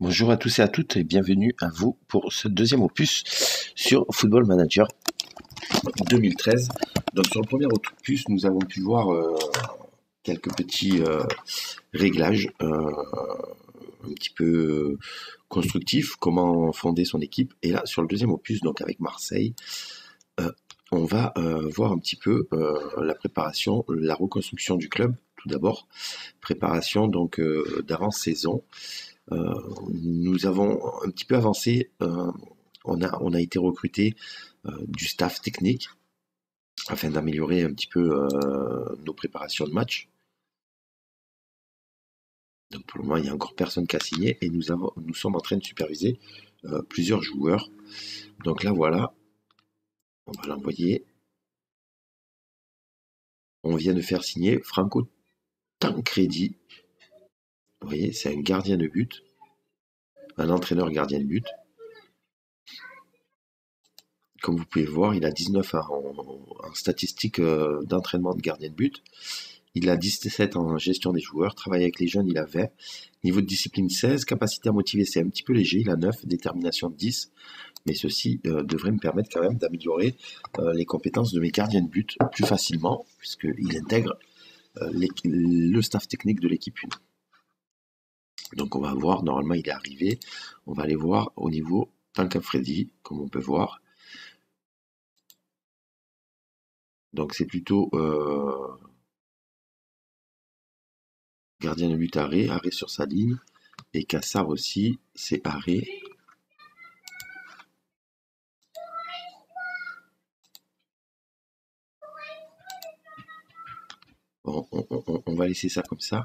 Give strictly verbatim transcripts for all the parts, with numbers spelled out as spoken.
Bonjour à tous et à toutes et bienvenue à vous pour ce deuxième opus sur Football Manager deux mille treize. Donc sur le premier opus, nous avons pu voir euh, quelques petits euh, réglages euh, un petit peu constructifs, comment fonder son équipe. Et là, sur le deuxième opus, donc avec Marseille, euh, on va euh, voir un petit peu euh, la préparation, la reconstruction du club. Tout d'abord, préparation donc euh, d'avant-saison. Euh, nous avons un petit peu avancé, euh, on, a, on a été recruté euh, du staff technique afin d'améliorer un petit peu euh, nos préparations de match. Donc pour le moment, il n'y a encore personne qui a signé et nous, avons, nous sommes en train de superviser euh, plusieurs joueurs. Donc là, voilà, on va l'envoyer. On vient de faire signer Franco Tancredi. Vous voyez, c'est un gardien de but, un entraîneur gardien de but. Comme vous pouvez voir, il a dix-neuf en, en statistiques euh, d'entraînement de gardien de but. Il a dix-sept en gestion des joueurs. Travailler avec les jeunes, il a vingt. Niveau de discipline, seize. Capacité à motiver, c'est un petit peu léger. Il a neuf. Détermination, dix. Mais ceci euh, devrait me permettre quand même d'améliorer euh, les compétences de mes gardiens de but plus facilement, puisqu'il intègre euh, le staff technique de l'équipe un. Donc on va voir, normalement il est arrivé. On va aller voir au niveau Tancredi, comme on peut voir. Donc c'est plutôt euh, gardien de but arrêt, arrêt sur sa ligne. Et Cassar aussi, c'est arrêt. Bon, on, on, on va laisser ça comme ça.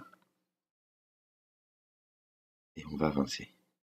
Et on va avancer.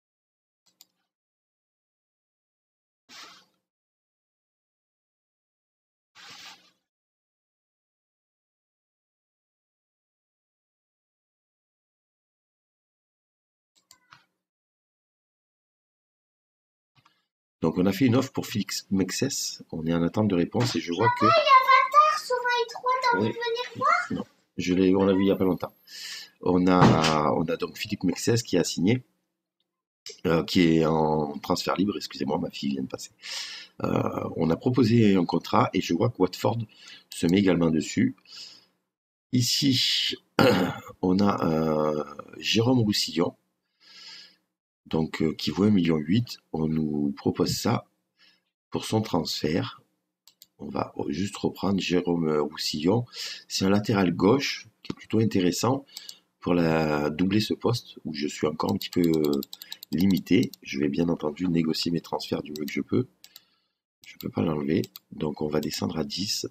Donc on a fait une offre pour Félix Mexès. On est en attente de réponse et je vois que... Il y a Avatar sur Maï trois, t'as envie Oui. de venir voir? Non, je l'ai, on l'a vu il n'y a pas longtemps. On a, on a donc Philippe Mexès qui a signé, euh, qui est en transfert libre, excusez-moi, ma fille vient de passer. Euh, on a proposé un contrat et je vois que Watford se met également dessus. Ici, on a euh, Jérôme Roussillon, donc euh, qui vaut un virgule huit million. On nous propose ça pour son transfert. On va juste reprendre Jérôme Roussillon. C'est un latéral gauche qui est plutôt intéressant pour la doubler ce poste où je suis encore un petit peu euh, limité. Je vais bien entendu négocier mes transferts du mieux que je peux. Je ne peux pas l'enlever. Donc on va descendre à dix.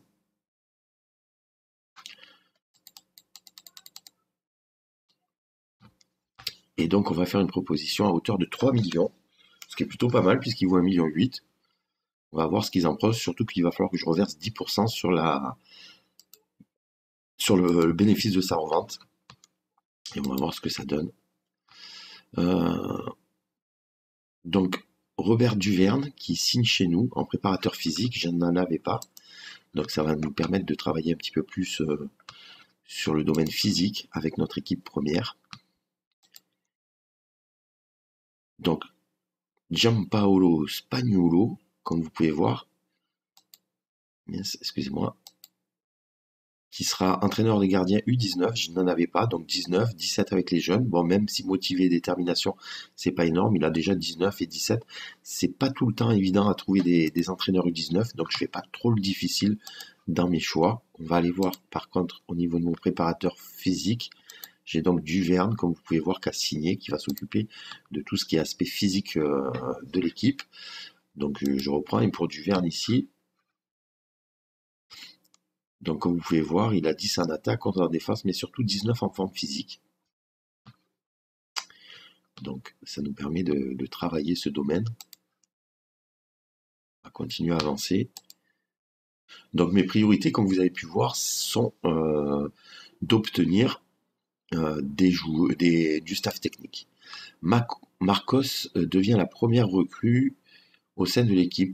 Et donc on va faire une proposition à hauteur de trois millions. Ce qui est plutôt pas mal puisqu'il vaut un virgule huit million. On va voir ce qu'ils en proposent, surtout qu'il va falloir que je reverse dix pour cent sur, la, sur le, le bénéfice de sa revente. Et on va voir ce que ça donne. Euh, donc, Robert Duverne qui signe chez nous en préparateur physique, je n'en avais pas. Donc ça va nous permettre de travailler un petit peu plus euh, sur le domaine physique avec notre équipe première. Donc, Giampaolo Spagnuolo, comme vous pouvez voir, excusez-moi, qui sera entraîneur des gardiens U dix-neuf, je n'en avais pas, donc dix-neuf, dix-sept avec les jeunes. Bon, même si motivé, détermination, c'est pas énorme, il a déjà dix-neuf et dix-sept. C'est pas tout le temps évident à trouver des, des entraîneurs U dix-neuf, donc je fais pas trop le difficile dans mes choix. On va aller voir par contre au niveau de mon préparateur physique. J'ai donc Duverne, comme vous pouvez voir, qui a signé, qui va s'occuper de tout ce qui est aspect physique euh, de l'équipe. Donc je reprends, et pour Duverne ici, donc comme vous pouvez voir, il a dix en attaque, contre en défense, mais surtout dix-neuf en forme physique. Donc ça nous permet de, de travailler ce domaine. On va continuer à avancer. Donc mes priorités, comme vous avez pu voir, sont euh, d'obtenir euh, des joueurs, des, du staff technique. Mac Marcos euh, devient la première recrue au sein de l'équipe.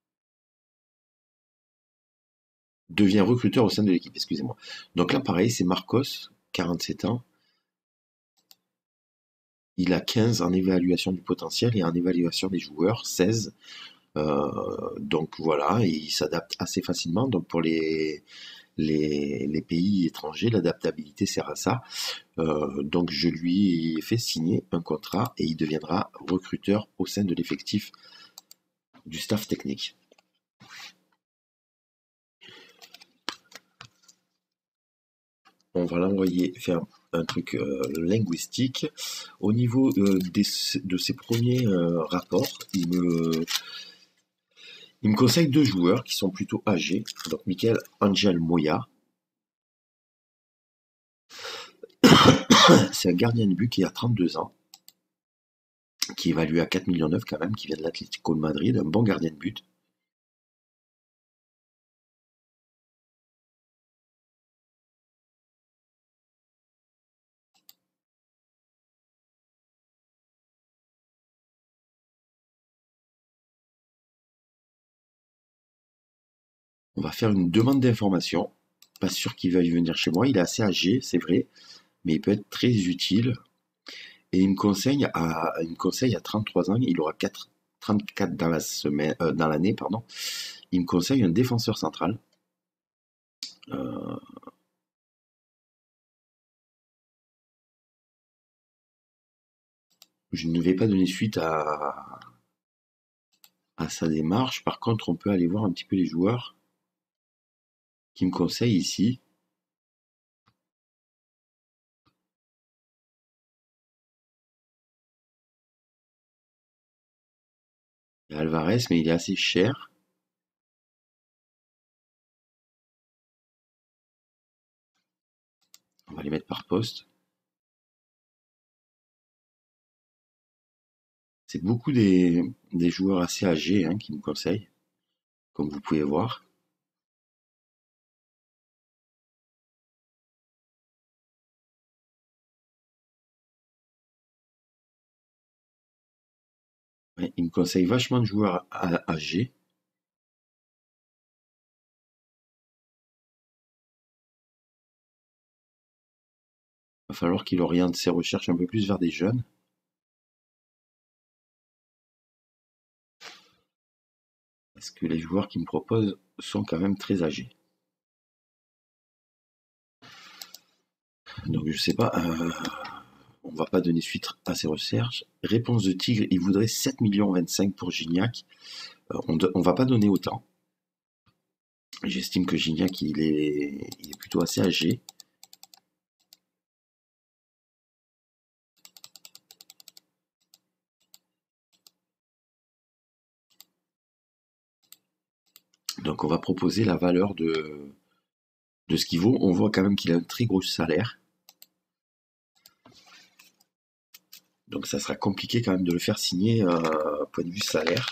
Devient recruteur au sein de l'équipe, excusez-moi. Donc là, pareil, c'est Marcos, quarante-sept ans. il a quinze en évaluation du potentiel et en évaluation des joueurs, seize. Euh, donc voilà, et il s'adapte assez facilement. Donc pour les, les, les pays étrangers, l'adaptabilité sert à ça. Euh, donc je lui ai fait signer un contrat et il deviendra recruteur au sein de l'effectif du staff technique. On va l'envoyer faire un truc euh, linguistique. Au niveau euh, des, de ses premiers euh, rapports, il me, il me conseille deux joueurs qui sont plutôt âgés. Donc Michael Angel Moya, c'est un gardien de but qui a trente-deux ans, qui est évalué à quatre millions neuf quand même, qui vient de l'Atlético de Madrid, un bon gardien de but. On va faire une demande d'information. Pas sûr qu'il veuille venir chez moi. Il est assez âgé, c'est vrai, mais il peut être très utile. Et il me conseille à, il me conseille à trente-trois ans, il aura quatre, trente-quatre dans la semaine, euh, dans l'année, pardon. Il me conseille un défenseur central. Euh, je ne vais pas donner suite à, à sa démarche. Par contre, on peut aller voir un petit peu les joueurs qui me conseillent ici. Il y a Alvarez, mais il est assez cher. On va les mettre par poste. C'est beaucoup des, des joueurs assez âgés hein, qui me conseillent, comme vous pouvez voir. Ouais, il me conseille vachement de joueurs à- âgés. Il va falloir qu'il oriente ses recherches un peu plus vers des jeunes. Parce que les joueurs qu'il me propose sont quand même très âgés. Donc je sais pas, euh, on va pas donner suite à ces recherches. Réponse de Tigre, il voudrait sept millions vingt-cinq pour Gignac. Euh, on, on va pas donner autant. J'estime que Gignac il est, il est plutôt assez âgé. Donc on va proposer la valeur de, de ce qu'il vaut. On voit quand même qu'il a un très gros salaire. Donc ça sera compliqué quand même de le faire signer euh, point de vue salaire.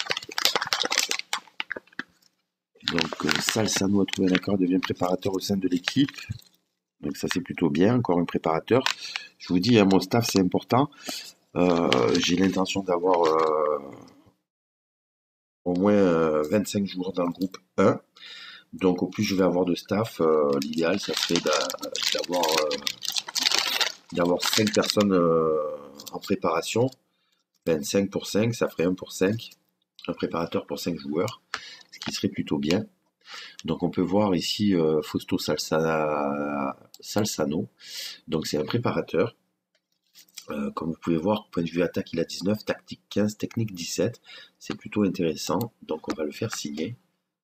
Donc euh, Salsano a trouvé un accord, devient préparateur au sein de l'équipe. Donc ça c'est plutôt bien, encore un préparateur. Je vous dis, hein, mon staff c'est important. Euh, j'ai l'intention d'avoir euh, au moins euh, vingt-cinq joueurs dans le groupe un. Donc au plus je vais avoir de staff, euh, l'idéal ça serait d'avoir euh, d'avoir cinq personnes euh, en préparation. vingt-cinq pour cinq, ça ferait un pour cinq. Un préparateur pour cinq joueurs, ce qui serait plutôt bien. Donc on peut voir ici euh, Fausto Salsa, Salsano. Donc c'est un préparateur. Euh, comme vous pouvez voir, point de vue attaque, il a dix-neuf, tactique quinze, technique dix-sept. C'est plutôt intéressant. Donc on va le faire signer.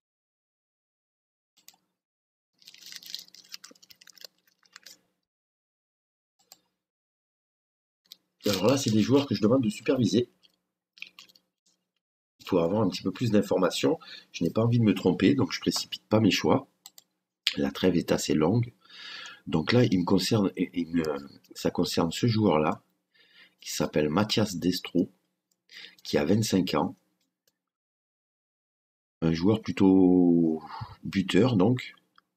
Alors là, c'est des joueurs que je demande de superviser pour avoir un petit peu plus d'informations. Je n'ai pas envie de me tromper, donc je précipite pas mes choix. La trêve est assez longue. Donc là, il me concerne, il me, ça concerne ce joueur-là, qui s'appelle Mathias Destro, qui a vingt-cinq ans. Un joueur plutôt buteur, donc.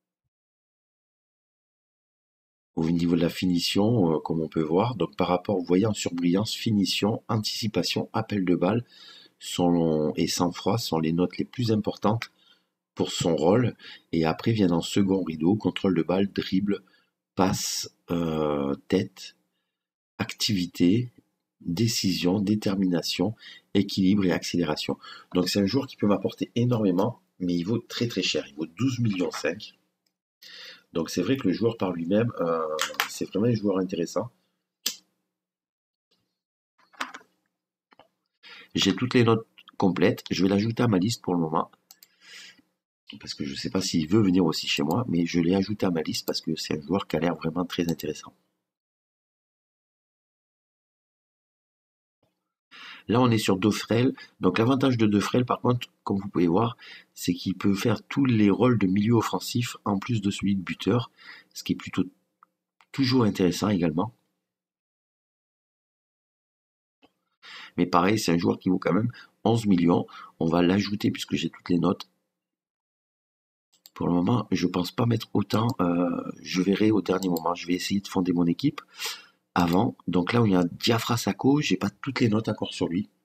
Au niveau de la finition, euh, comme on peut voir, donc par rapport, vous voyez, en surbrillance, finition, anticipation, appel de balle sont, et sang-froid sont les notes les plus importantes pour son rôle. Et après viennent en second rideau, contrôle de balle, dribble, passe, euh, tête, activité, décision, détermination, équilibre et accélération. Donc c'est un joueur qui peut m'apporter énormément, mais il vaut très très cher. Il vaut douze millions cinq. Donc c'est vrai que le joueur par lui-même, euh, c'est vraiment un joueur intéressant. J'ai toutes les notes complètes. Je vais l'ajouter à ma liste pour le moment. Parce que je ne sais pas s'il veut venir aussi chez moi, mais je l'ai ajouté à ma liste parce que c'est un joueur qui a l'air vraiment très intéressant. Là, on est sur Defrel. Donc l'avantage de Defrel, par contre, comme vous pouvez voir, c'est qu'il peut faire tous les rôles de milieu offensif en plus de celui de buteur, ce qui est plutôt toujours intéressant également. Mais pareil, c'est un joueur qui vaut quand même onze millions. On va l'ajouter puisque j'ai toutes les notes. Pour le moment, je pense pas mettre autant. Euh, je verrai au dernier moment. Je vais essayer de fonder mon équipe avant. Donc là où il y a Diafra Sakho, j'ai pas toutes les notes encore sur lui.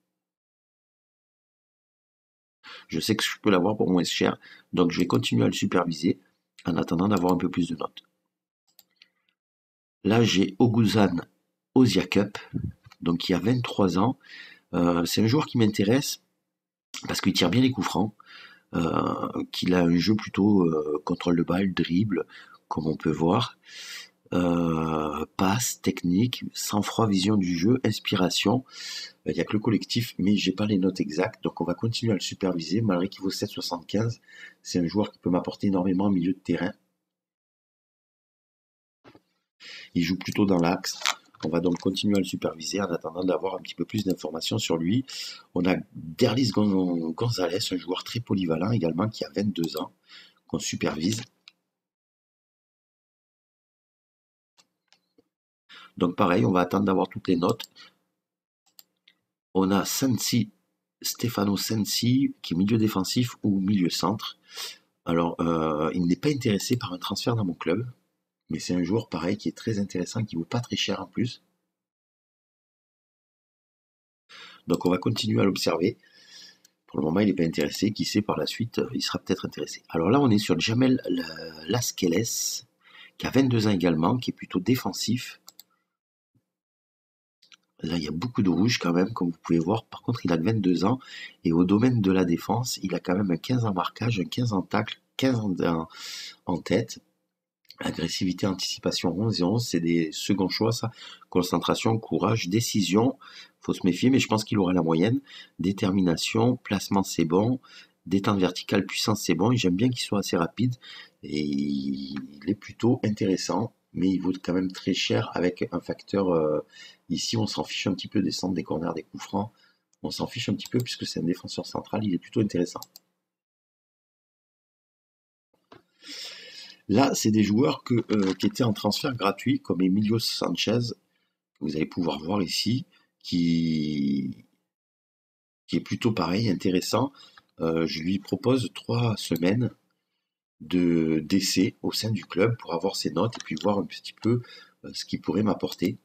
Je sais que je peux l'avoir pour moins cher. Donc je vais continuer à le superviser en attendant d'avoir un peu plus de notes. Là, j'ai Oguzhan Oziakup, donc qui a vingt-trois ans. Euh, c'est un joueur qui m'intéresse parce qu'il tire bien les coups francs, euh, qu'il a un jeu plutôt euh, contrôle de balle, dribble, comme on peut voir, euh, passe, technique, sang-froid, vision du jeu, inspiration. Il n'y a que le collectif, mais j'ai pas les notes exactes, donc on va continuer à le superviser, malgré qu'il vaut sept virgule soixante-quinze. C'est un joueur qui peut m'apporter énormément au milieu de terrain. Il joue plutôt dans l'axe. On va donc continuer à le superviser en attendant d'avoir un petit peu plus d'informations sur lui. On a Derlis Gonzalez, un joueur très polyvalent également qui a vingt-deux ans, qu'on supervise. Donc pareil, on va attendre d'avoir toutes les notes. On a Sensi, Stefano Sensi, qui est milieu défensif ou milieu centre. Alors, euh, il n'est pas intéressé par un transfert dans mon club, mais c'est un joueur pareil qui est très intéressant, qui vaut pas très cher en plus. Donc on va continuer à l'observer. Pour le moment, il n'est pas intéressé. Qui sait, par la suite, il sera peut-être intéressé. Alors là, on est sur Jamel Lascelles, qui a vingt-deux ans également, qui est plutôt défensif. Là, il y a beaucoup de rouge quand même, comme vous pouvez voir. Par contre, il a vingt-deux ans. Et au domaine de la défense, il a quand même un quinze en marquage, un quinze en tacle, quinze en, en tête. Agressivité, anticipation, onze et onze, c'est des seconds choix, ça. Concentration, courage, décision, faut se méfier, mais je pense qu'il aura la moyenne. Détermination, placement, c'est bon. Détente verticale, puissance, c'est bon. Et j'aime bien qu'il soit assez rapide. Et il est plutôt intéressant, mais il vaut quand même très cher avec un facteur... Euh, ici, on s'en fiche un petit peu des centres, des corners, des coups francs. On s'en fiche un petit peu puisque c'est un défenseur central, il est plutôt intéressant. Là, c'est des joueurs que, euh, qui étaient en transfert gratuit, comme Emilio Sanchez, que vous allez pouvoir voir ici, qui, qui est plutôt pareil, intéressant. Euh, je lui propose trois semaines de d'essai au sein du club pour avoir ses notes et puis voir un petit peu euh, ce qu'il pourrait m'apporter.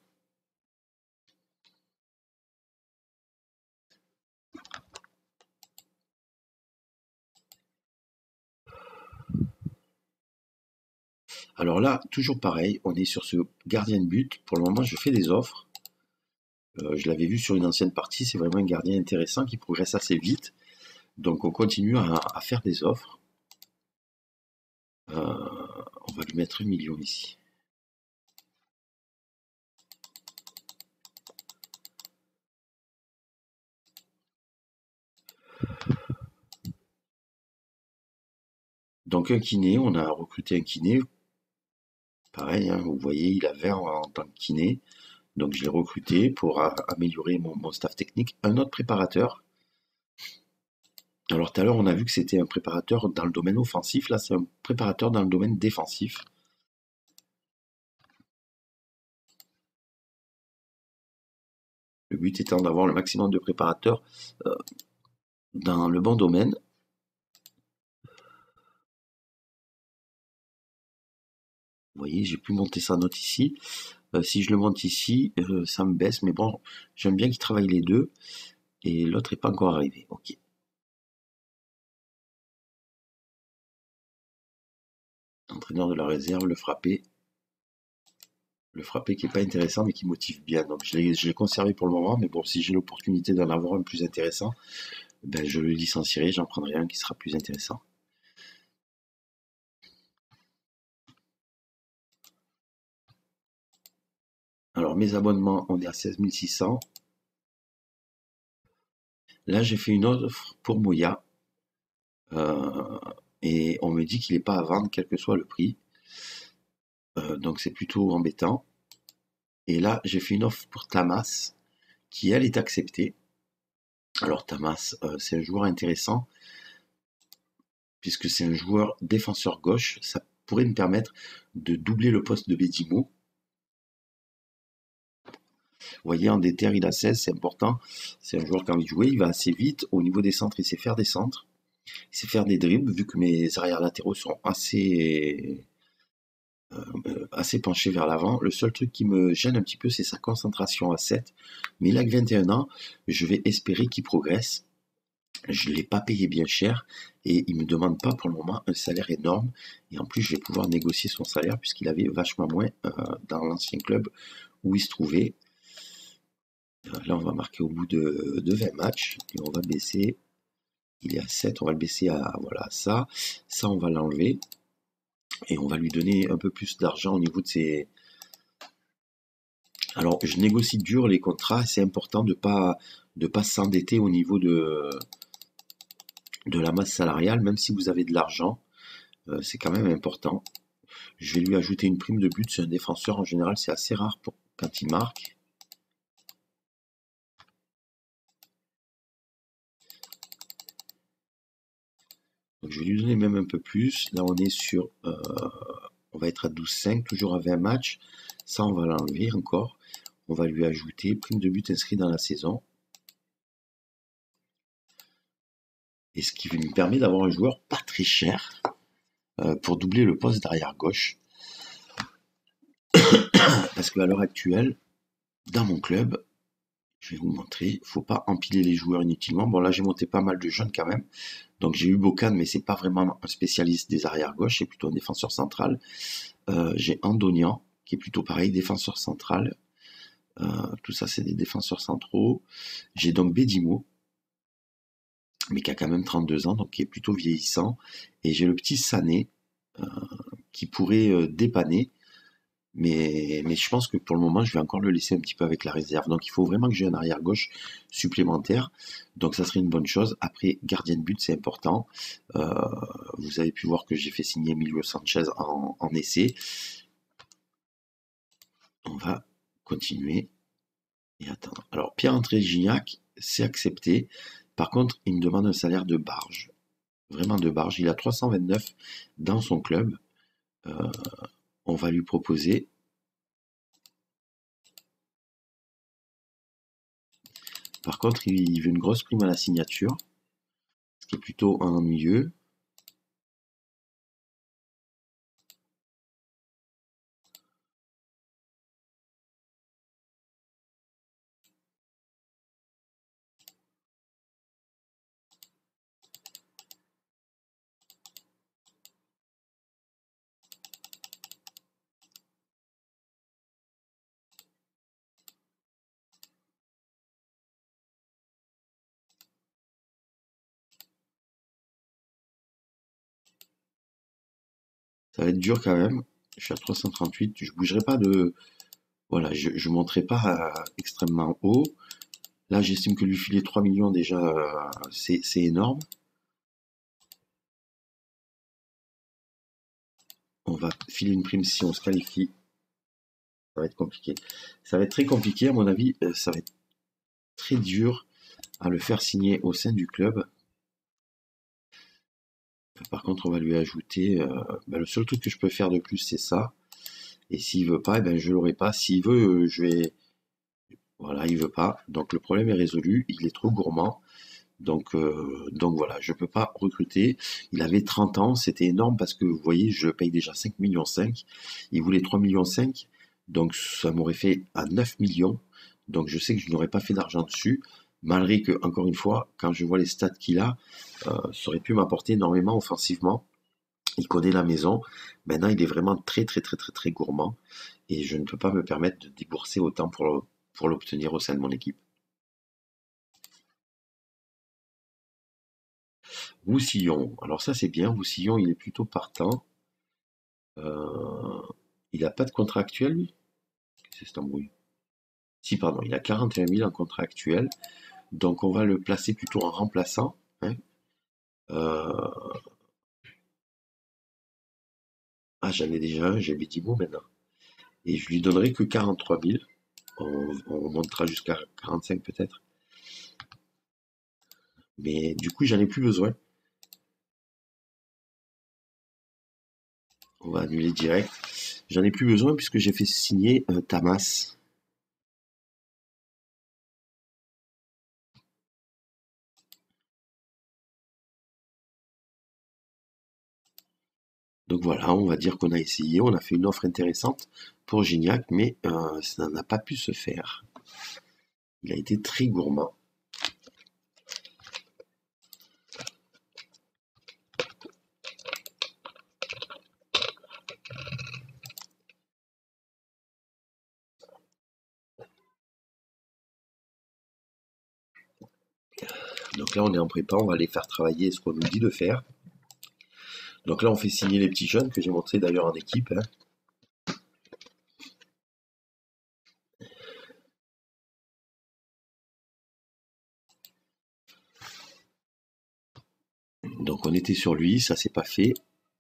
Alors là, toujours pareil, on est sur ce gardien de but. Pour le moment, je fais des offres. Euh, je l'avais vu sur une ancienne partie, c'est vraiment un gardien intéressant qui progresse assez vite. Donc on continue à, à faire des offres. Euh, on va lui mettre un million ici. Donc un kiné, on a recruté un kiné. Pareil, hein, vous voyez, il a vingt en, en tant que kiné. Donc je l'ai recruté pour a, améliorer mon, mon staff technique. Un autre préparateur. Alors tout à l'heure, on a vu que c'était un préparateur dans le domaine offensif. Là, c'est un préparateur dans le domaine défensif. Le but étant d'avoir le maximum de préparateurs euh, dans le bon domaine. Vous voyez, j'ai pu monter sa note ici. Euh, si je le monte ici, euh, ça me baisse. Mais bon, j'aime bien qu'il travaille les deux. Et l'autre n'est pas encore arrivé. Ok. Entraîneur de la réserve, le frapper. Le frappé qui est pas intéressant, mais qui motive bien. Donc je l'ai je l'ai conservé pour le moment, mais bon, si j'ai l'opportunité d'en avoir un plus intéressant, ben je le licencierai, j'en prendrai un qui sera plus intéressant. Alors mes abonnements, on est à seize mille six cents. Là, j'ai fait une offre pour Moya, euh, et on me dit qu'il n'est pas à vendre, quel que soit le prix. Euh, donc c'est plutôt embêtant. Et là, j'ai fait une offre pour Tamas, qui elle est acceptée. Alors Tamas, euh, c'est un joueur intéressant, puisque c'est un joueur défenseur gauche. Ça pourrait me permettre de doubler le poste de Bedimo. Vous voyez, en déter, il a seize, c'est important. C'est un joueur qui a envie de jouer, il va assez vite. Au niveau des centres, il sait faire des centres. Il sait faire des dribbles, vu que mes arrières latéraux sont assez, euh, assez penchés vers l'avant. Le seul truc qui me gêne un petit peu, c'est sa concentration à sept. Mais il a que vingt et un ans, je vais espérer qu'il progresse. Je ne l'ai pas payé bien cher et il ne me demande pas pour le moment un salaire énorme. Et en plus, je vais pouvoir négocier son salaire puisqu'il avait vachement moins euh, dans l'ancien club où il se trouvait. Là, on va marquer au bout de, de vingt matchs et on va baisser. Il est à sept, on va le baisser à voilà, ça. Ça, on va l'enlever et on va lui donner un peu plus d'argent au niveau de ses. Alors, je négocie dur les contrats. C'est important de pas de pas s'endetter au niveau de de la masse salariale, même si vous avez de l'argent, euh, c'est quand même important. Je vais lui ajouter une prime de but. C'est un défenseur en général, c'est assez rare pour quand il marque. Donc je vais lui donner même un peu plus. Là, on est sur, euh, on va être à douze virgule cinq, toujours à vingt matchs. Ça, on va l'enlever encore. On va lui ajouter prime de but inscrit dans la saison. Et ce qui me permet d'avoir un joueur pas très cher euh, pour doubler le poste d'arrière gauche. Parce qu'à l'heure actuelle, dans mon club, je vais vous montrer, il ne faut pas empiler les joueurs inutilement. Bon, là, j'ai monté pas mal de jeunes quand même. Donc, j'ai eu Bocan, mais c'est pas vraiment un spécialiste des arrières gauche, c'est plutôt un défenseur central. Euh, j'ai Andonian, qui est plutôt pareil, défenseur central. Euh, tout ça, c'est des défenseurs centraux. J'ai donc Bedimo, mais qui a quand même trente-deux ans, donc qui est plutôt vieillissant. Et j'ai le petit Sané, euh, qui pourrait euh, dépanner. Mais, mais je pense que pour le moment, je vais encore le laisser un petit peu avec la réserve. Donc il faut vraiment que j'ai un arrière-gauche supplémentaire. Donc ça serait une bonne chose. Après, gardien de but, c'est important. Euh, vous avez pu voir que j'ai fait signer Emilio Sanchez en, en essai. On va continuer et attendre. Alors, Pierre-André Gignac, c'est accepté. Par contre, il me demande un salaire de barge. Vraiment de barge. Il a trois cent vingt-neuf dans son club. Euh, on va lui proposer. Par contre, il veut une grosse prime à la signature, ce qui est plutôt ennuyeux. Ça va être dur quand même. Je suis à trois cent trente-huit. Je bougerai pas de. Voilà, je ne monterai pas euh, extrêmement haut. Là, j'estime que lui filer trois millions déjà, euh, c'est énorme. On va filer une prime si on se qualifie. Ça va être compliqué. Ça va être très compliqué, à mon avis. Euh, ça va être très dur à le faire signer au sein du club. Par contre, on va lui ajouter. Euh, ben, le seul truc que je peux faire de plus, c'est ça. Et s'il veut pas, eh ben, je l'aurai pas. S'il veut, euh, je vais. Voilà, il veut pas. Donc le problème est résolu. Il est trop gourmand. Donc, euh, donc voilà, je peux pas recruter. Il avait trente ans, c'était énorme parce que vous voyez, je paye déjà cinq millions cinq. Il voulait trois millions cinq. Donc ça m'aurait fait à neuf millions. Donc je sais que je n'aurais pas fait d'argent dessus. Malgré que, encore une fois, quand je vois les stats qu'il a, euh, ça aurait pu m'apporter énormément offensivement. Il connaît la maison. Maintenant, il est vraiment très, très, très, très, très gourmand. Et je ne peux pas me permettre de débourser autant pour le- pour l'obtenir au sein de mon équipe. Roussillon. Alors ça, c'est bien. Roussillon, il est plutôt partant. Euh, il n'a pas de contrat actuel, lui? Qu'est-ce que c'est cette embrouille? Si, pardon, il a quarante et un mille en contrat actuel. Donc, on va le placer plutôt en remplaçant, hein. Euh, Ah, j'en ai déjà un, j'ai Bédimo maintenant. Et je lui donnerai que quarante-trois mille. On, on montera jusqu'à quarante-cinq peut-être. Mais du coup, j'en ai plus besoin. On va annuler direct. J'en ai plus besoin puisque j'ai fait signer euh, Tamas. Donc voilà, on va dire qu'on a essayé, on a fait une offre intéressante pour Gignac, mais euh, ça n'a pas pu se faire. Il a été très gourmand. Donc là, on est en prépa, on va les faire travailler ce qu'on nous dit de faire. Donc là, on fait signer les petits jeunes que j'ai montré d'ailleurs en équipe, hein. Donc on était sur lui, ça s'est pas fait.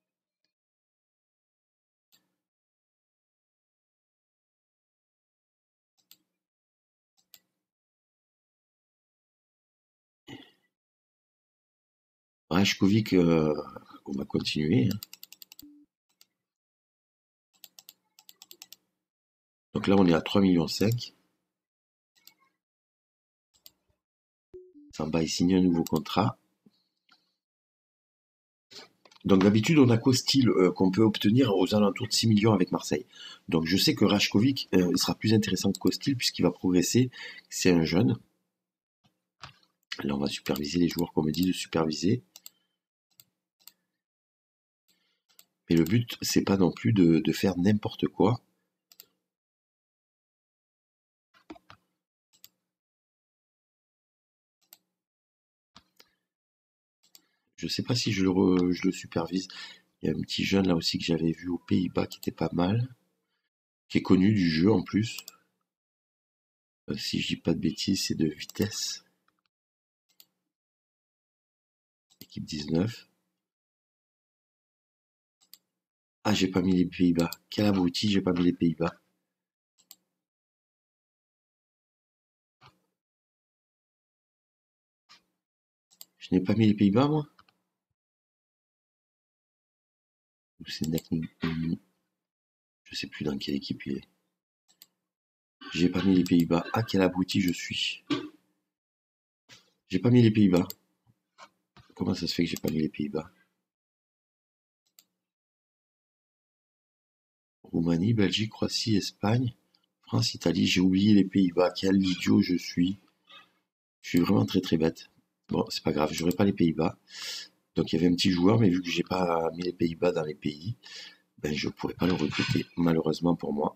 Rajkovic, euh, on va continuer, hein. Donc là, on est à trois virgule cinq millions. Samba, il signe un nouveau contrat. Donc d'habitude, on a Costil euh, qu'on peut obtenir aux alentours de six millions avec Marseille. Donc je sais que Rajkovic euh, il sera plus intéressant que Costil puisqu'il va progresser. C'est un jeune. Là, on va superviser les joueurs qu'on me dit de superviser. Mais le but, c'est pas non plus de, de faire n'importe quoi. Je sais pas si je le, re- je le supervise. Il y a un petit jeune là aussi que j'avais vu aux Pays-Bas qui était pas mal, qui est connu du jeu en plus. Euh, si je dis pas de bêtises, c'est de Vitesse, équipe dix-neuf. Ah, j'ai pas mis les Pays-Bas. Quel abruti, j'ai pas mis les Pays-Bas. Je n'ai pas mis les Pays-Bas, moi? Ou c'est Nakni- Je sais plus dans quelle équipe il est. J'ai pas mis les Pays-Bas. Ah, quel abruti je suis. J'ai pas mis les Pays-Bas. Comment ça se fait que j'ai pas mis les Pays-Bas? Roumanie, Belgique, Croatie, Espagne, France, Italie. J'ai oublié les Pays-Bas. Quel idiot je suis. Je suis vraiment très très bête. Bon, c'est pas grave, j'aurai pas les Pays-Bas. Donc il y avait un petit joueur, mais vu que j'ai pas mis les Pays-Bas dans les pays, ben je pourrais pas le recruter, malheureusement pour moi.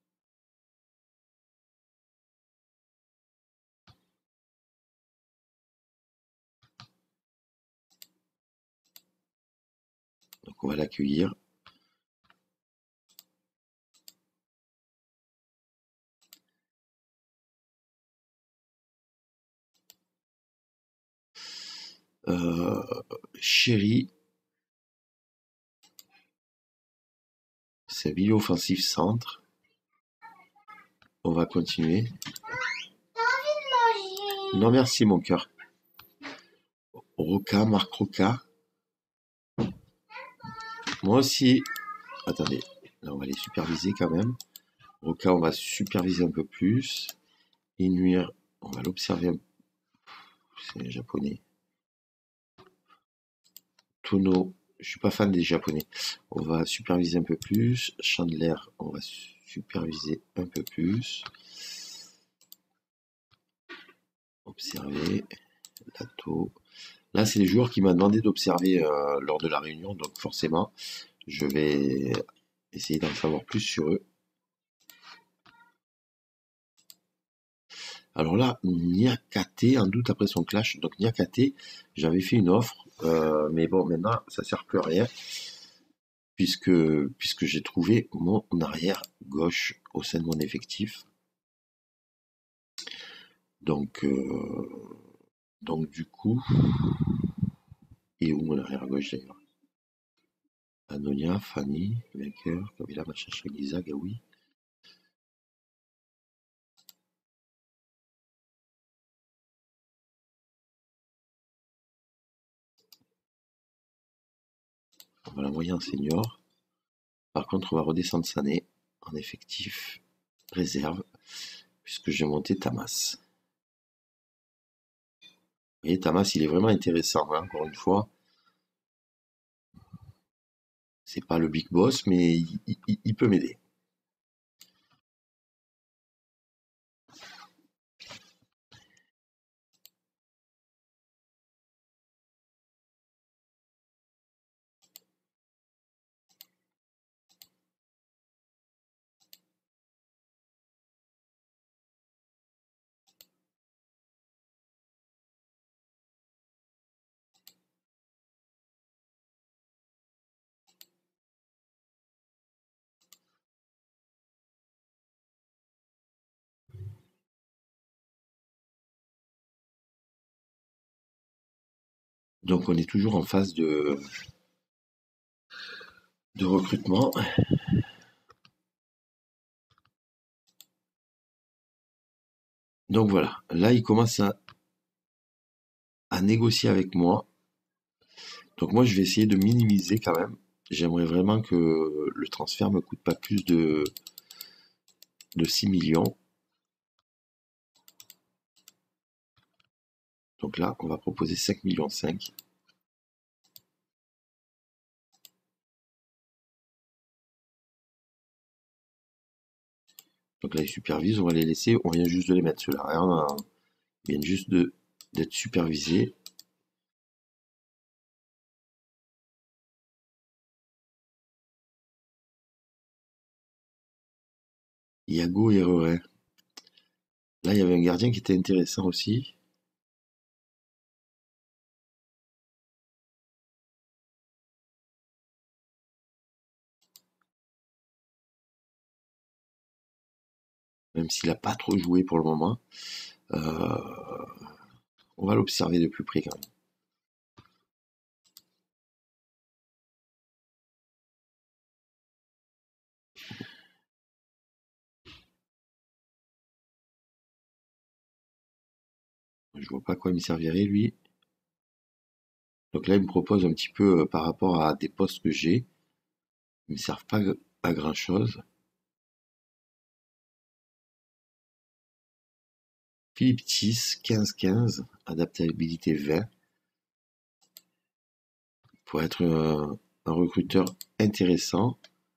Donc on va l'accueillir. Euh, Chéri, c'est milieu offensif centre. On va continuer. Non merci mon cœur. Roca, Marc Roca. Moi aussi. Attendez, là on va les superviser quand même. Roca, on va superviser un peu plus. Inuire, on va l'observer un peu. C'est un japonais. Tono, je suis pas fan des japonais. On va superviser un peu plus. Chandler, on va superviser un peu plus. Observer. Lato. Là, c'est les joueurs qui m'ont demandé d'observer euh, lors de la réunion, donc forcément, je vais essayer d'en savoir plus sur eux. Alors là, Niakate, en doute après son clash. Donc Niakate, j'avais fait une offre, euh, mais bon, maintenant, ça sert plus à rien, puisque, puisque j'ai trouvé mon arrière gauche au sein de mon effectif. Donc, euh, donc du coup, et où mon arrière gauche d'ailleurs? Anonia, Fanny, vainqueur, Kabila, Machacha, Giza, Gaoui. On va l'envoyer en senior. Par contre, on va redescendre Sané en effectif réserve, puisque j'ai monté Tamas. Vous voyez, Tamas, il est vraiment intéressant, hein, encore une fois. C'est pas le big boss, mais il, il- il peut m'aider. Donc on est toujours en phase de, de recrutement. Donc voilà, là il commence à, à négocier avec moi. Donc moi je vais essayer de minimiser quand même. J'aimerais vraiment que le transfert me coûte pas plus de, de six millions. Donc là on va proposer cinq millions cinq. Donc là ils supervisent, on va les laisser, on vient juste de les mettre ceux-là. Hein, ils viennent juste de d'être supervisés. Iago et Herrera. Là il y avait un gardien qui était intéressant aussi. Même s'il n'a pas trop joué pour le moment. Euh, on va l'observer de plus près quand même. Je vois pas à quoi il me servirait lui. Donc là il me propose un petit peu euh, par rapport à des postes que j'ai. Ils me servent pas à grand chose. Philippe Tis, quinze quinze, adaptabilité vingt. Pour être un, un recruteur intéressant.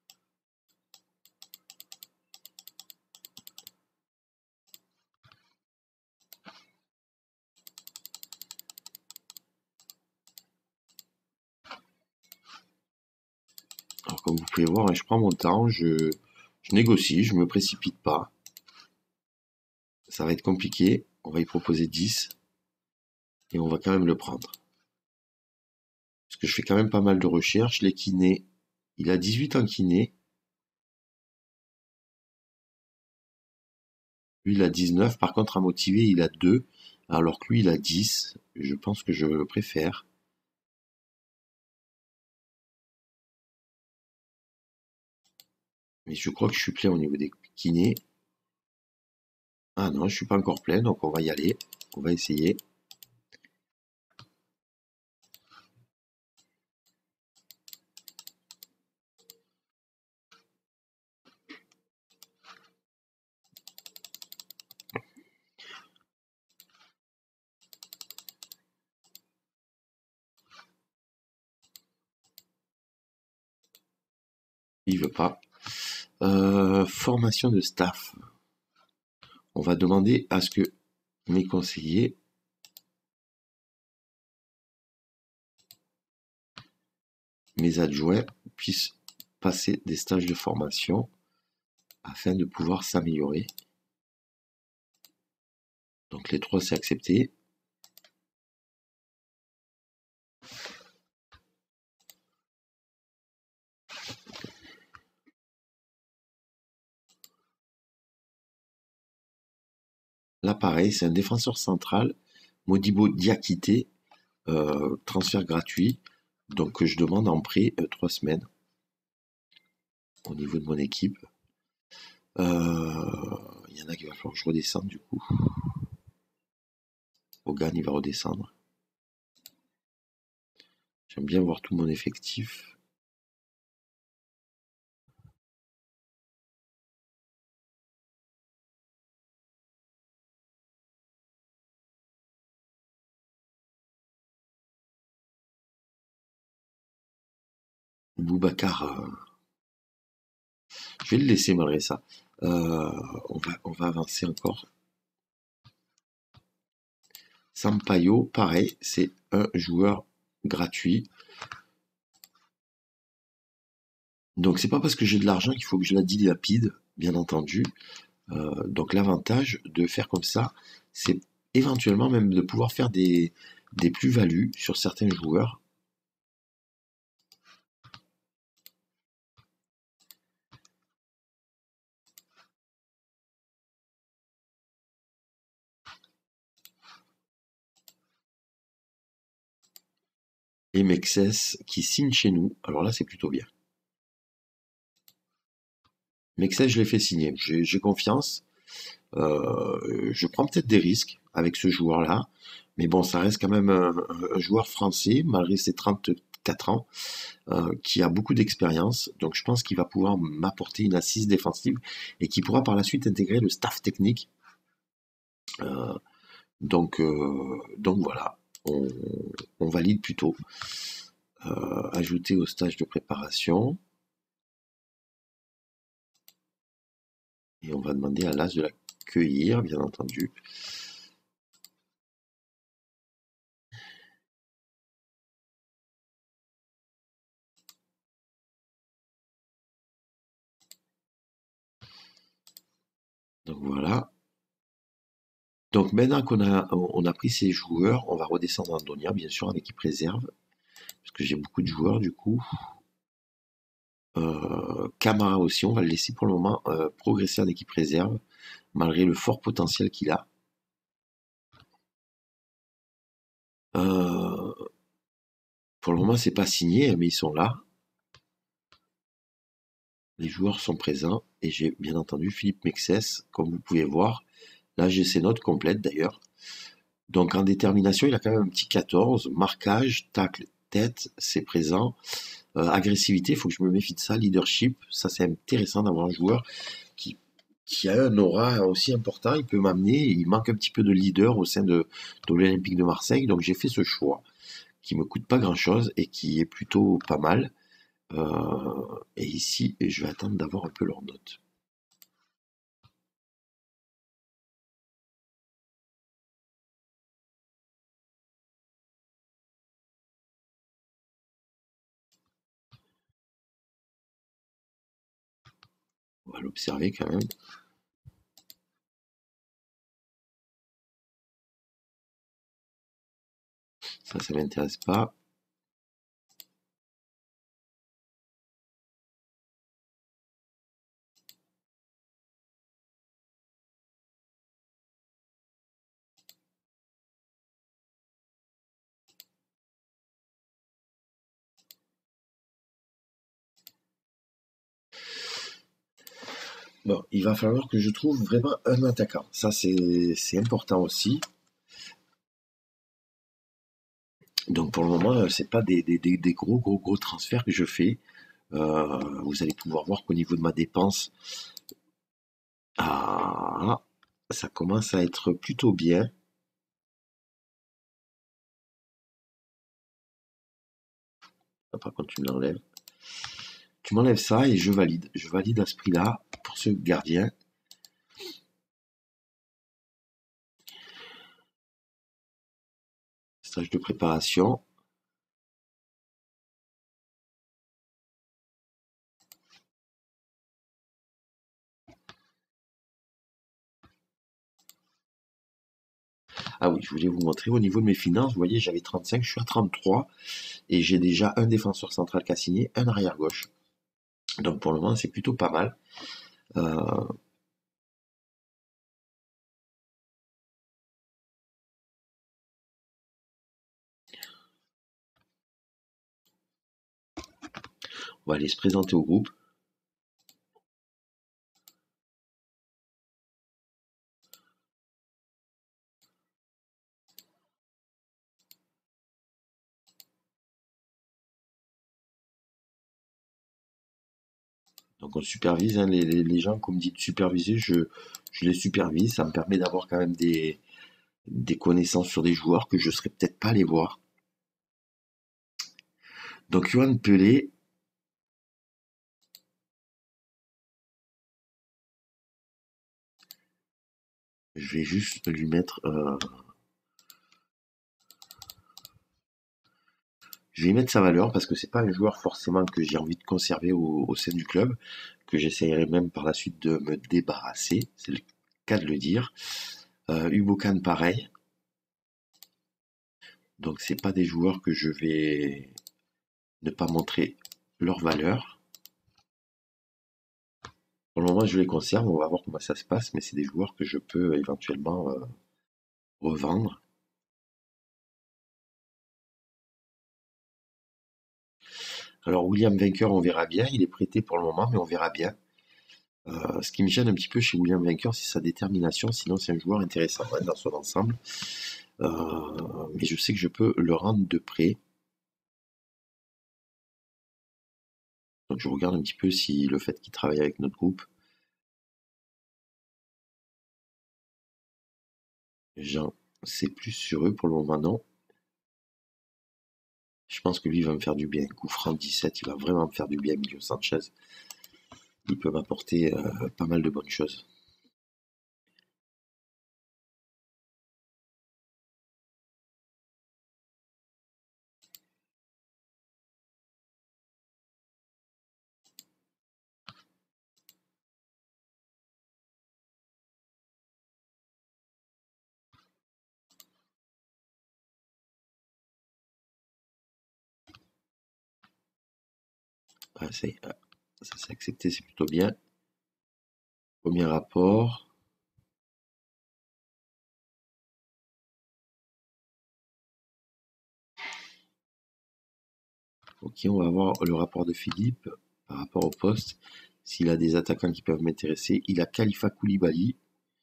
Alors comme vous pouvez voir, je prends mon temps, je, je négocie, je me précipite pas. Ça va être compliqué, on va y proposer dix et on va quand même le prendre. Parce que je fais quand même pas mal de recherches, les kinés, il a dix-huit en kiné, lui il a dix-neuf, par contre à motiver il a deux, alors que lui il a dix, je pense que je le préfère. Mais je crois que je suis plein au niveau des kinés. Ah non, je suis pas encore plein, donc on va y aller, on va essayer. Il veut pas. Euh, formation de staff. On va demander à ce que mes conseillers mes adjoints puissent passer des stages de formation afin de pouvoir s'améliorer. Donc les trois, c'est accepté. Là, pareil, c'est un défenseur central, Modibo Diakité, euh, transfert gratuit. Donc je demande en prêt euh, trois semaines au niveau de mon équipe. Il euh, y en a qui va falloir que je redescende du coup. Hogan, il va redescendre. J'aime bien voir tout mon effectif. Boubacar, euh, je vais le laisser malgré ça. Euh, on, va, on va avancer encore. Sampaio, pareil, c'est un joueur gratuit. Donc c'est pas parce que j'ai de l'argent qu'il faut que je la dilapide, bien entendu. Euh, donc l'avantage de faire comme ça, c'est éventuellement même de pouvoir faire des, des plus-values sur certains joueurs. Et Mexès qui signe chez nous, alors là c'est plutôt bien. Mexès, je l'ai fait signer, j'ai confiance. Euh, je prends peut-être des risques avec ce joueur-là, mais bon, ça reste quand même un, un joueur français, malgré ses trente-quatre ans, euh, qui a beaucoup d'expérience. Donc je pense qu'il va pouvoir m'apporter une assise défensive et qui pourra par la suite intégrer le staff technique. Euh, donc, euh, donc voilà, on, on valide plutôt. Euh, ajouter au stage de préparation. Et on va demander à l'As de l'accueillir, bien entendu. Donc voilà. Donc maintenant qu'on a, on a pris ces joueurs, on va redescendre en Donia, bien sûr, en équipe réserve. Parce que j'ai beaucoup de joueurs du coup. Euh, Camara aussi, on va le laisser pour le moment euh, progresser en équipe réserve, malgré le fort potentiel qu'il a. Euh, pour le moment, c'est pas signé, mais ils sont là. Les joueurs sont présents et j'ai bien entendu Philippe Mexès, comme vous pouvez voir. Là, j'ai ses notes complètes d'ailleurs. Donc en détermination, il a quand même un petit quatorze. Marquage, tacle, tête, c'est présent. Euh, agressivité, il faut que je me méfie de ça. Leadership, ça c'est intéressant d'avoir un joueur qui, qui a un aura aussi important. Il peut m'amener, il manque un petit peu de leader au sein de, de l'Olympique de Marseille. Donc j'ai fait ce choix qui me coûte pas grand-chose et qui est plutôt pas mal. Euh, et ici, je vais attendre d'avoir un peu leurs notes. On va l'observer quand même. Ça, ça m'intéresse pas. Bon, il va falloir que je trouve vraiment un attaquant. Ça, c'est important aussi. Donc pour le moment, c'est pas des, des, des, des gros, gros, gros transferts que je fais. Euh, vous allez pouvoir voir qu'au niveau de ma dépense, ah, ça commence à être plutôt bien. Ah, par contre, tu me l'enlèves. Tu m'enlèves ça et je valide. Je valide à ce prix-là pour ce gardien. Stage de préparation. Ah oui, je voulais vous montrer au niveau de mes finances. Vous voyez, j'avais trente-cinq, je suis à trente-trois et j'ai déjà un défenseur central qui a signé, un arrière gauche. Donc pour le moment, c'est plutôt pas mal. Euh, on va aller se présenter au groupe. Donc on supervise hein, les, les, les gens, comme dit de superviser, je, je les supervise. Ça me permet d'avoir quand même des, des connaissances sur des joueurs que je serais peut-être pas allé voir. Donc Yoann Pelé, je vais juste lui mettre, euh, je vais lui mettre sa valeur parce que c'est pas un joueur forcément que j'ai envie de conserver au, au sein du club, que j'essayerai même par la suite de me débarrasser. C'est le cas de le dire. Euh, Ubokan pareil. Donc c'est pas des joueurs que je vais ne pas montrer leur valeur. Pour le moment, je les conserve, on va voir comment ça se passe, mais c'est des joueurs que je peux éventuellement euh, revendre. Alors William Vainqueur, on verra bien, il est prêté pour le moment, mais on verra bien. Euh, ce qui me gêne un petit peu chez William Vainqueur, c'est sa détermination, sinon c'est un joueur intéressant hein, dans son ensemble. Euh, mais je sais que je peux le rendre de près. Donc je regarde un petit peu si le fait qu'il travaille avec notre groupe, j'en sais plus sur eux pour le moment non. Je pense que lui va me faire du bien. Coup franc dix-sept, il va vraiment me faire du bien, Emilio Sanchez. Il peut m'apporter euh, pas mal de bonnes choses. Ah, ça, ah, ça c'est accepté, c'est plutôt bien. Premier rapport. Ok, on va voir le rapport de Philippe par rapport au poste. S'il a des attaquants qui peuvent m'intéresser. Il a Khalifa Koulibaly.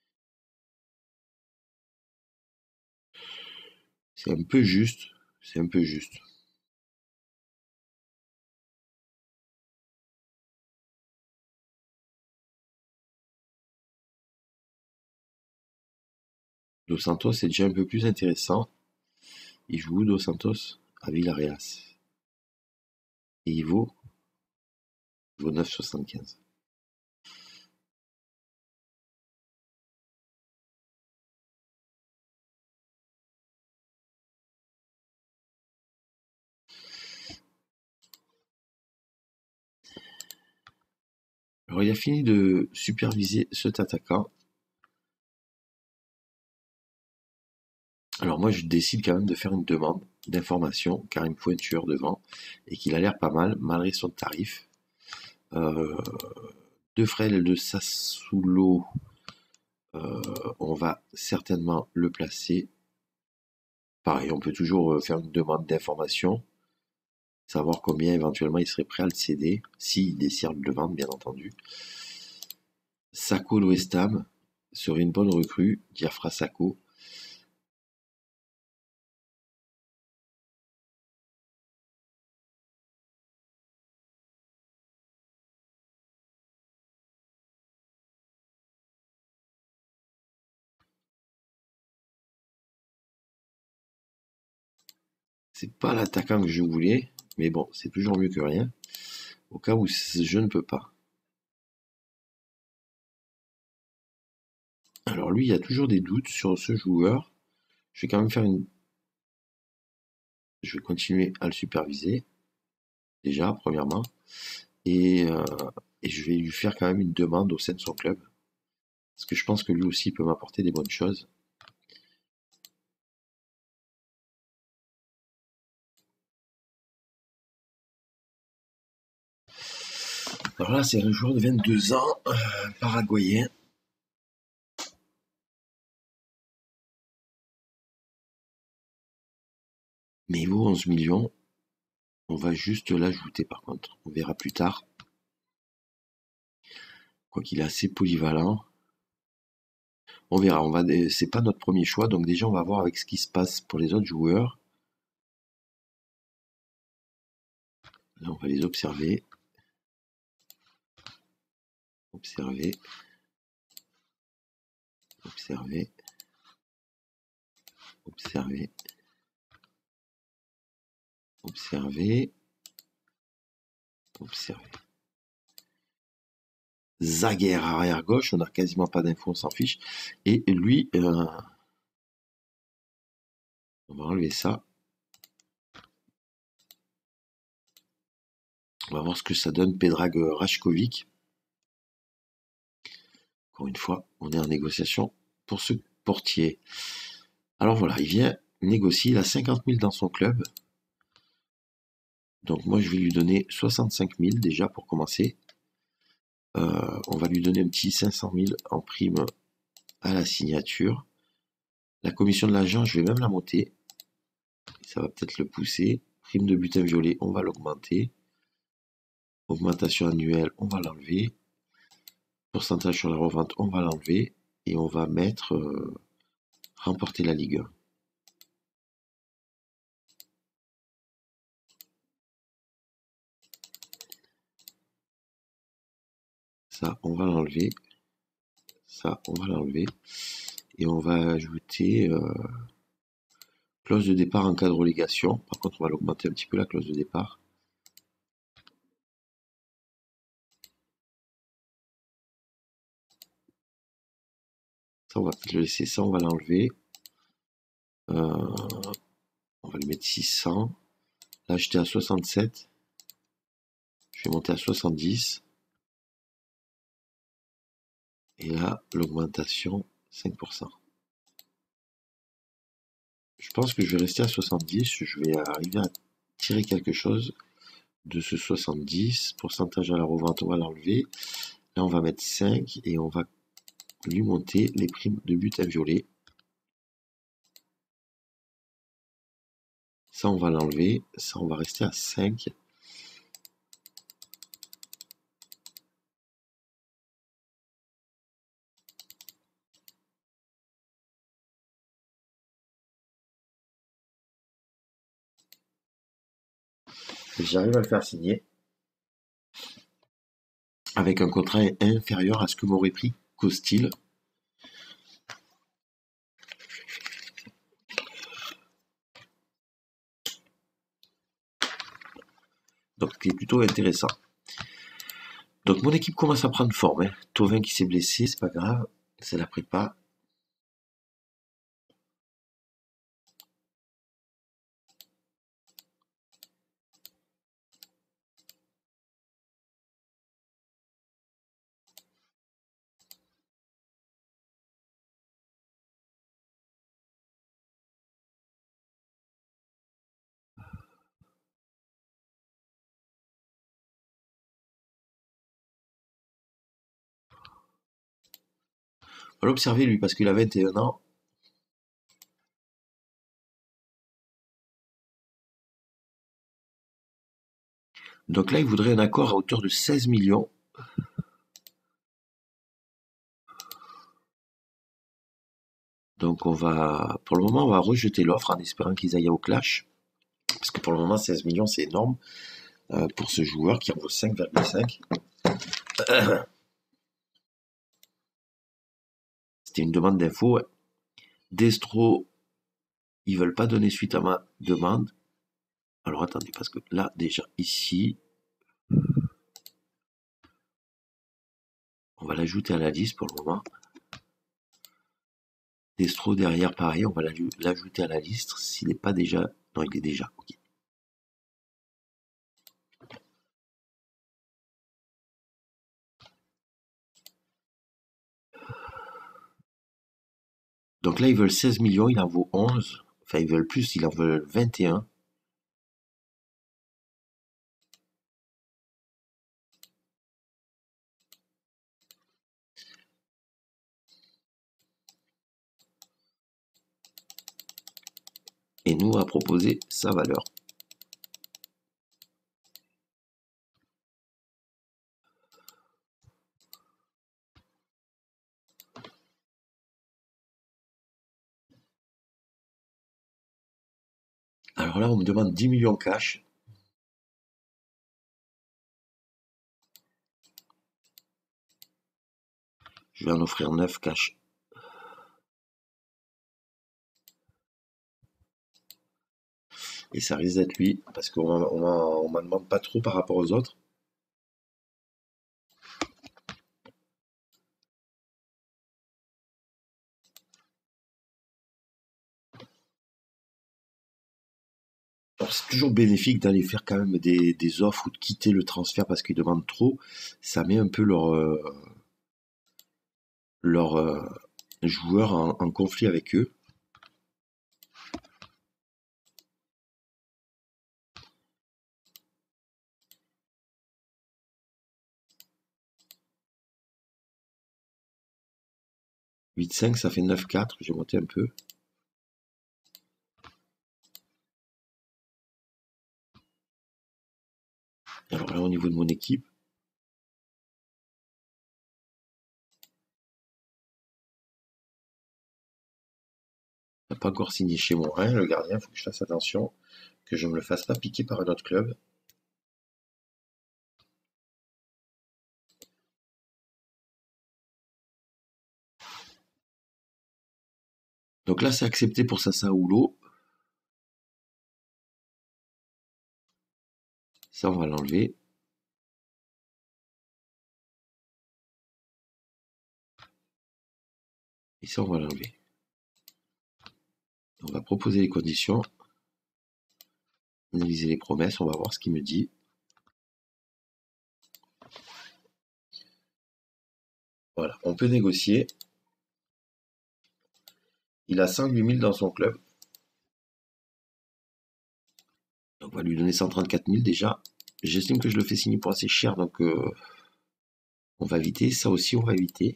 C'est un peu juste. C'est un peu juste. Dos Santos c'est déjà un peu plus intéressant. Il joue où Dos Santos? À Villarreal. Et il vaut, il vaut neuf virgule soixante-quinze. Alors il a fini de superviser cet attaquant. Alors moi je décide quand même de faire une demande d'information car il me faut un tueur devant et qu'il a l'air pas mal malgré son tarif. Euh, De Frel de Sassuolo, euh, on va certainement le placer. Pareil, on peut toujours euh, faire une demande d'information, savoir combien éventuellement il serait prêt à le céder, s'il décide de le vendre bien entendu. Sacco de West Ham serait une bonne recrue, Diafra Sacco. C'est pas l'attaquant que je voulais, mais bon, c'est toujours mieux que rien, au cas où je ne peux pas. Alors lui, il y a toujours des doutes sur ce joueur. Je vais quand même faire une... Je vais continuer à le superviser, déjà, premièrement. Et, euh, et je vais lui faire quand même une demande au sein de son club. Parce que je pense que lui aussi peut m'apporter des bonnes choses. Alors là, c'est un joueur de vingt-deux ans, euh, paraguayen. Mais il vaut onze millions. On va juste l'ajouter par contre. On verra plus tard. Quoi qu'il est assez polyvalent. On verra. On va. C'est pas notre premier choix, donc déjà on va voir avec ce qui se passe pour les autres joueurs. Là, on va les observer. Observer. Observer. Observer. Observer. Observer. Zaguer arrière gauche, on n'a quasiment pas d'infos, on s'en fiche. Et lui, euh, on va enlever ça. On va voir ce que ça donne. Predrag Rajkovic. Encore une fois, on est en négociation pour ce portier. Alors voilà, il vient négocier, il a cinquante mille dans son club. Donc moi je vais lui donner soixante-cinq mille déjà pour commencer. Euh, on va lui donner un petit cinq cent mille en prime à la signature. La commission de l'agent, je vais même la monter. Ça va peut-être le pousser. Prime de butin violet, on va l'augmenter. Augmentation annuelle, on va l'enlever. Pourcentage sur la revente, on va l'enlever. Et on va mettre euh, remporter la Ligue un. Ça, on va l'enlever. Ça, on va l'enlever. Et on va ajouter euh, clause de départ en cas de relégation. Par contre, on va l'augmenter un petit peu la clause de départ. Ça, on va peut-être le laisser. Ça, on va l'enlever. Euh, on va lui mettre six cents. Là, j'étais à soixante-sept. Je vais monter à soixante-dix. Et là, l'augmentation, cinq pour cent. Je pense que je vais rester à soixante-dix. Je vais arriver à tirer quelque chose de ce soixante-dix. Pourcentage à la revente, on va l'enlever. Là, on va mettre cinq et on va lui monter les primes de butin violet. Ça, on va l'enlever. Ça, on va rester à cinq. J'arrive à le faire signer avec un contrat inférieur à ce que m'aurait pris Costil. Donc, c'est plutôt intéressant. Donc, mon équipe commence à prendre forme. Hein. Thauvin qui s'est blessé, c'est pas grave. C'est la prépa. On va l'observer lui parce qu'il a vingt et un ans. Donc là, il voudrait un accord à hauteur de seize millions. Donc on va, pour le moment, on va rejeter l'offre en espérant qu'ils aillent au clash. Parce que pour le moment, seize millions, c'est énorme euh, pour ce joueur qui en vaut cinq virgule cinq. C'était une demande d'info. Destro, ils veulent pas donner suite à ma demande. Alors attendez, parce que là, déjà, ici, on va l'ajouter à la liste pour le moment. Destro derrière, pareil, on va l'ajouter à la liste s'il n'est pas déjà... Non, il est déjà, ok. Donc là, ils veulent seize millions, il en vaut onze. Enfin, ils veulent plus, ils en veulent vingt et un. Et nous, on va proposer sa valeur. Alors là, on me demande dix millions cash. Je vais en offrir neuf cash. Et ça risque d'être lui, parce qu'on on m'en demande pas trop par rapport aux autres. Alors c'est toujours bénéfique d'aller faire quand même des, des offres ou de quitter le transfert parce qu'ils demandent trop. Ça met un peu leur, euh, leur euh, joueur en, en conflit avec eux. huit cinq, ça fait neuf quatre, j'ai monté un peu. Alors là, au niveau de mon équipe, il n'a pas encore signé chez moi, hein, le gardien, il faut que je fasse attention, que je ne me le fasse pas piquer par un autre club. Donc là, c'est accepté pour Sassaoulo. Ça, on va l'enlever. Et ça, on va l'enlever. On va proposer les conditions. Analyser les promesses, on va voir ce qu'il me dit. Voilà, on peut négocier. Il a cent huit mille dans son club. Donc on va lui donner cent trente-quatre mille déjà. J'estime que je le fais signer pour assez cher, donc euh, on va éviter. Ça aussi, on va éviter.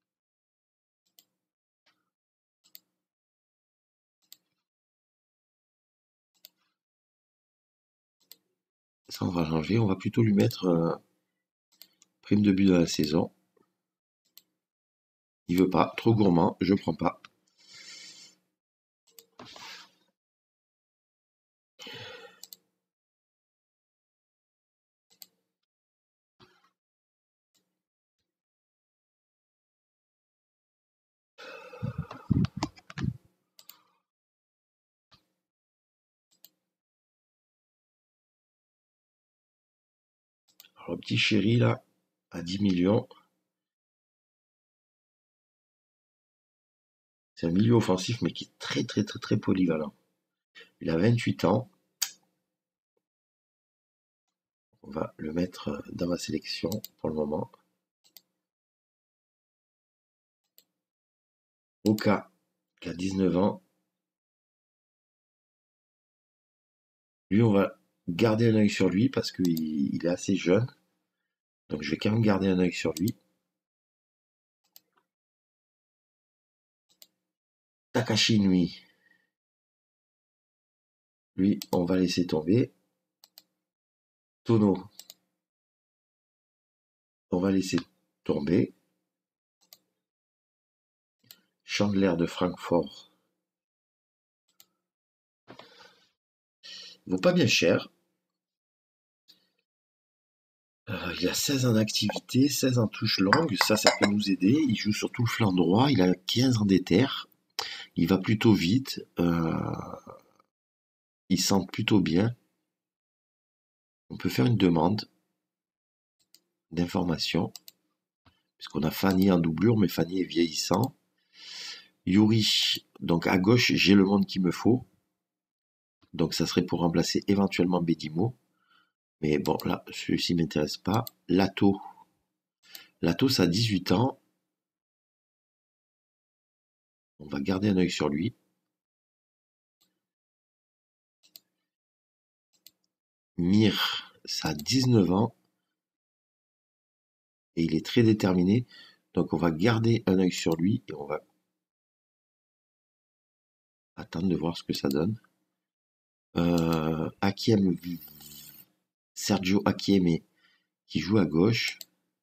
Ça, on va l'enlever. On va plutôt lui mettre euh, prime de but de la saison. Il veut pas. Trop gourmand. Je prends pas. Alors, le petit chéri, là, à dix millions. C'est un milieu offensif, mais qui est très, très, très, très polyvalent. Il a vingt-huit ans. On va le mettre dans ma sélection pour le moment. Oka, qui a dix-neuf ans. Lui, on va garder un œil sur lui parce qu'il il est assez jeune. Donc, je vais quand même garder un œil sur lui. Takashi Nui. Lui, on va laisser tomber. Tono. On va laisser tomber. Chandler de Francfort. Il vaut pas bien cher. Euh, il a seize ans d'activité, seize en touche longue, ça, ça peut nous aider. Il joue sur tout le flanc droit, il a quinze ans d'éther. Il va plutôt vite. Euh, il sent plutôt bien. On peut faire une demande d'information. Puisqu'on a Fanny en doublure, mais Fanny est vieillissant. Yuri, donc à gauche, j'ai le monde qu'il me faut. Donc ça serait pour remplacer éventuellement Bedimo. Mais bon, là, celui-ci ne m'intéresse pas. Lato. Lato, ça a dix-huit ans. On va garder un œil sur lui. Mir, ça a dix-neuf ans. Et il est très déterminé. Donc on va garder un œil sur lui et on va attendre de voir ce que ça donne. Euh, Hakiem, Sergio Hakiem qui joue à gauche.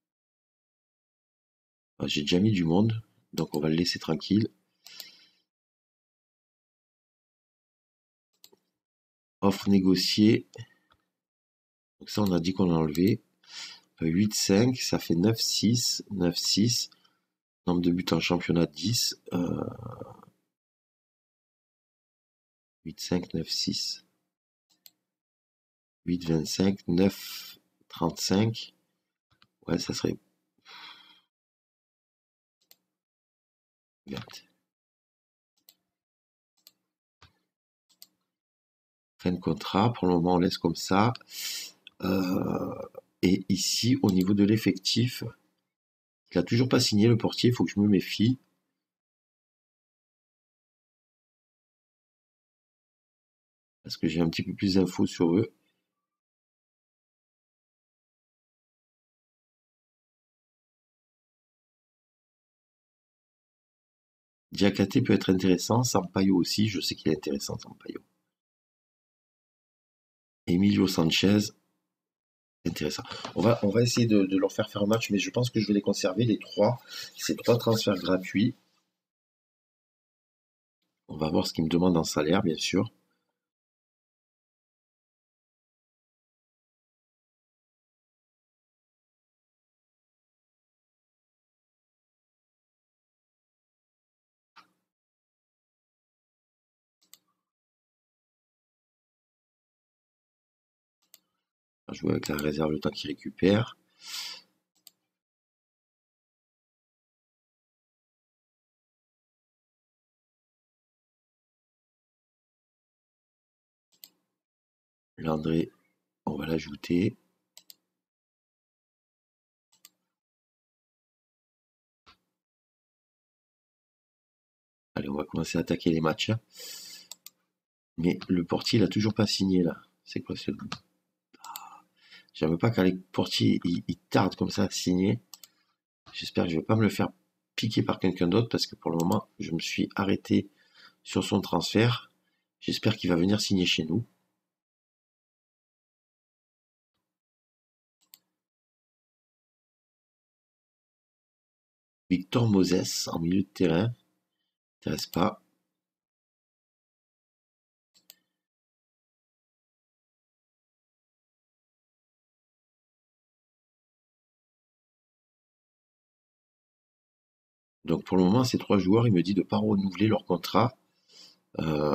Euh, J'ai déjà mis du monde, donc on va le laisser tranquille. Offre négociée. Donc ça, on a dit qu'on l'a enlevé. huit cinq, ça fait neuf six. neuf six. Nombre de buts en championnat, dix. Euh, huit cinq, neuf six. huit vingt-cinq, neuf trente-cinq. Ouais, ça serait... Merde. Fin de contrat. Pour le moment, on laisse comme ça. Euh, et ici, au niveau de l'effectif, il n'a toujours pas signé le portier. Il faut que je me méfie. Parce que j'ai un petit peu plus d'infos sur eux. Diakhaté peut être intéressant. Sampaio aussi. Je sais qu'il est intéressant, Sampaio. Emilio Sanchez. Intéressant. On va, on va essayer de, de leur faire faire un match, mais je pense que je vais les conserver, les trois. C'est trois transferts gratuits. On va voir ce qu'ils me demandent en salaire, bien sûr. On va jouer avec la réserve le temps qu'il récupère. Landré, on va l'ajouter. Allez, on va commencer à attaquer les matchs. Mais le portier, il a toujours pas signé, là. C'est quoi ce... J'aime pas quand les portiers, ils, ils tardent comme ça à signer. J'espère que je vais pas me le faire piquer par quelqu'un d'autre, parce que pour le moment, je me suis arrêté sur son transfert. J'espère qu'il va venir signer chez nous. Victor Moses en milieu de terrain. M'intéresse pas. Donc pour le moment, ces trois joueurs, il me dit de ne pas renouveler leur contrat. Euh,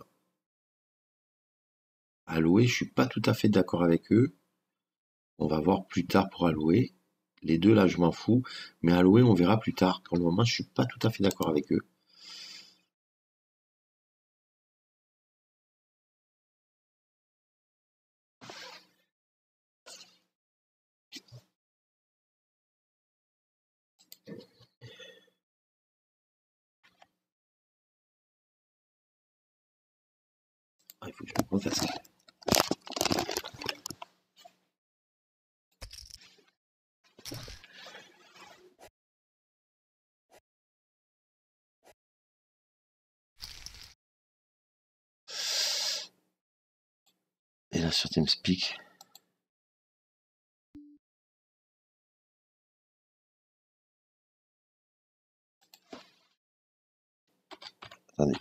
Alloué, je suis pas tout à fait d'accord avec eux. On va voir plus tard pour Alloué. Les deux là, je m'en fous. Mais Alloué, on verra plus tard. Pour le moment, je suis pas tout à fait d'accord avec eux. Ah, il faut que je me refasse ça. Et là sur TeamSpeak. Attendez.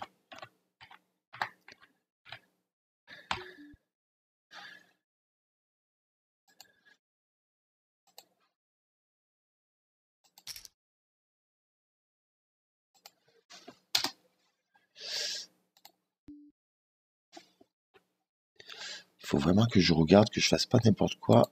Il faut vraiment que je regarde, que je fasse pas n'importe quoi.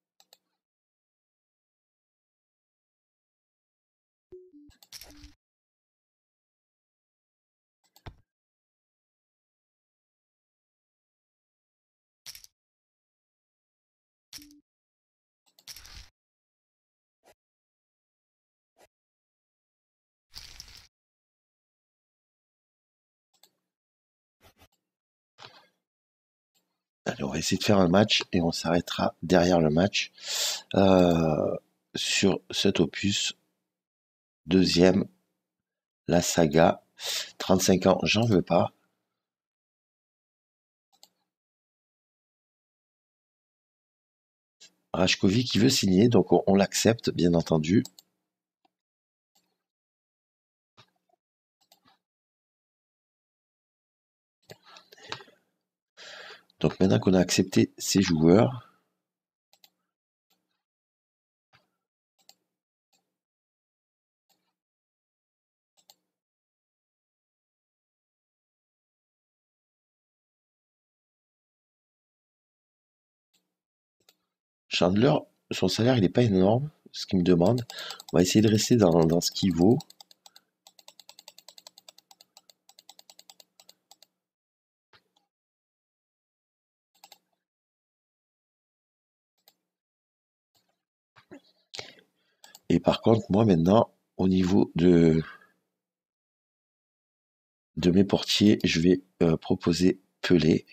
Allez, on va essayer de faire un match et on s'arrêtera derrière le match. Euh, sur cet opus, deuxième, la saga. trente-cinq ans, j'en veux pas. Rajkovic qui veut signer, donc on, on l'accepte, bien entendu. Donc maintenant qu'on a accepté ces joueurs, Chandler, son salaire il n'est pas énorme, ce qu'il me demande. On va essayer de rester dans, dans ce qu'il vaut. Et par contre, moi maintenant, au niveau de, de mes portiers, je vais euh, proposer Pelé.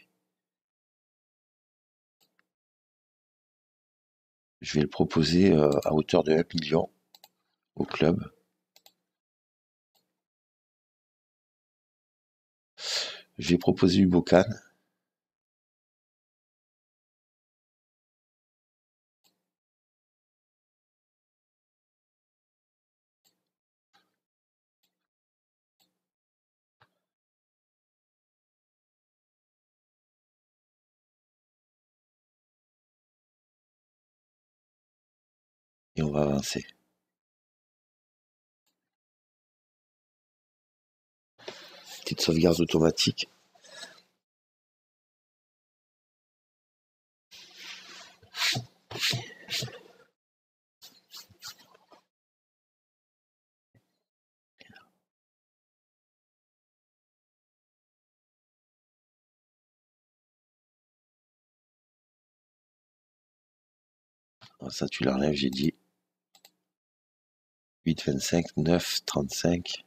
Je vais le proposer euh, à hauteur de un million au club. Je vais proposer Ubocan. Et on va avancer. Petite sauvegarde automatique. Alors ça, tu l'enlèves, j'ai dit huit, vingt-cinq, neuf, trente-cinq.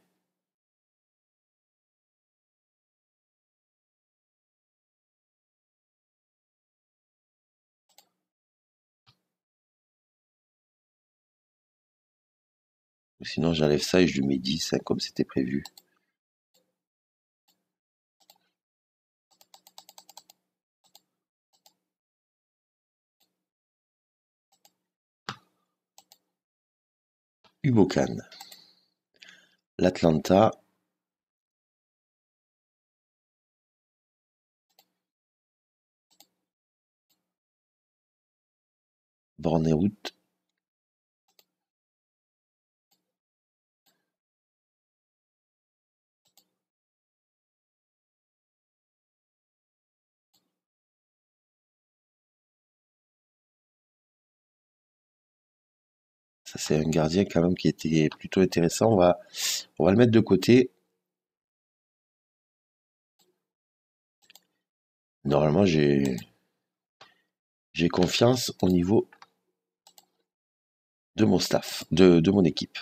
Ou sinon, j'enlève ça et je lui mets dix, hein, comme c'était prévu. Ubocan. L'Atlanta. Bornéout. Ça, c'est un gardien quand même qui était plutôt intéressant. On va, on va le mettre de côté. Normalement, j'ai, j'ai confiance au niveau de mon staff, de, de mon équipe.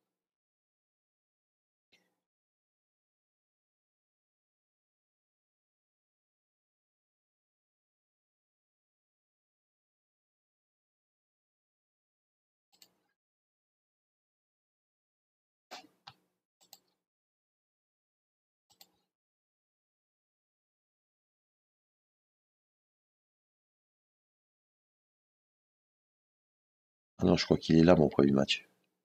Ah non, je crois qu'il est là, mon premier match.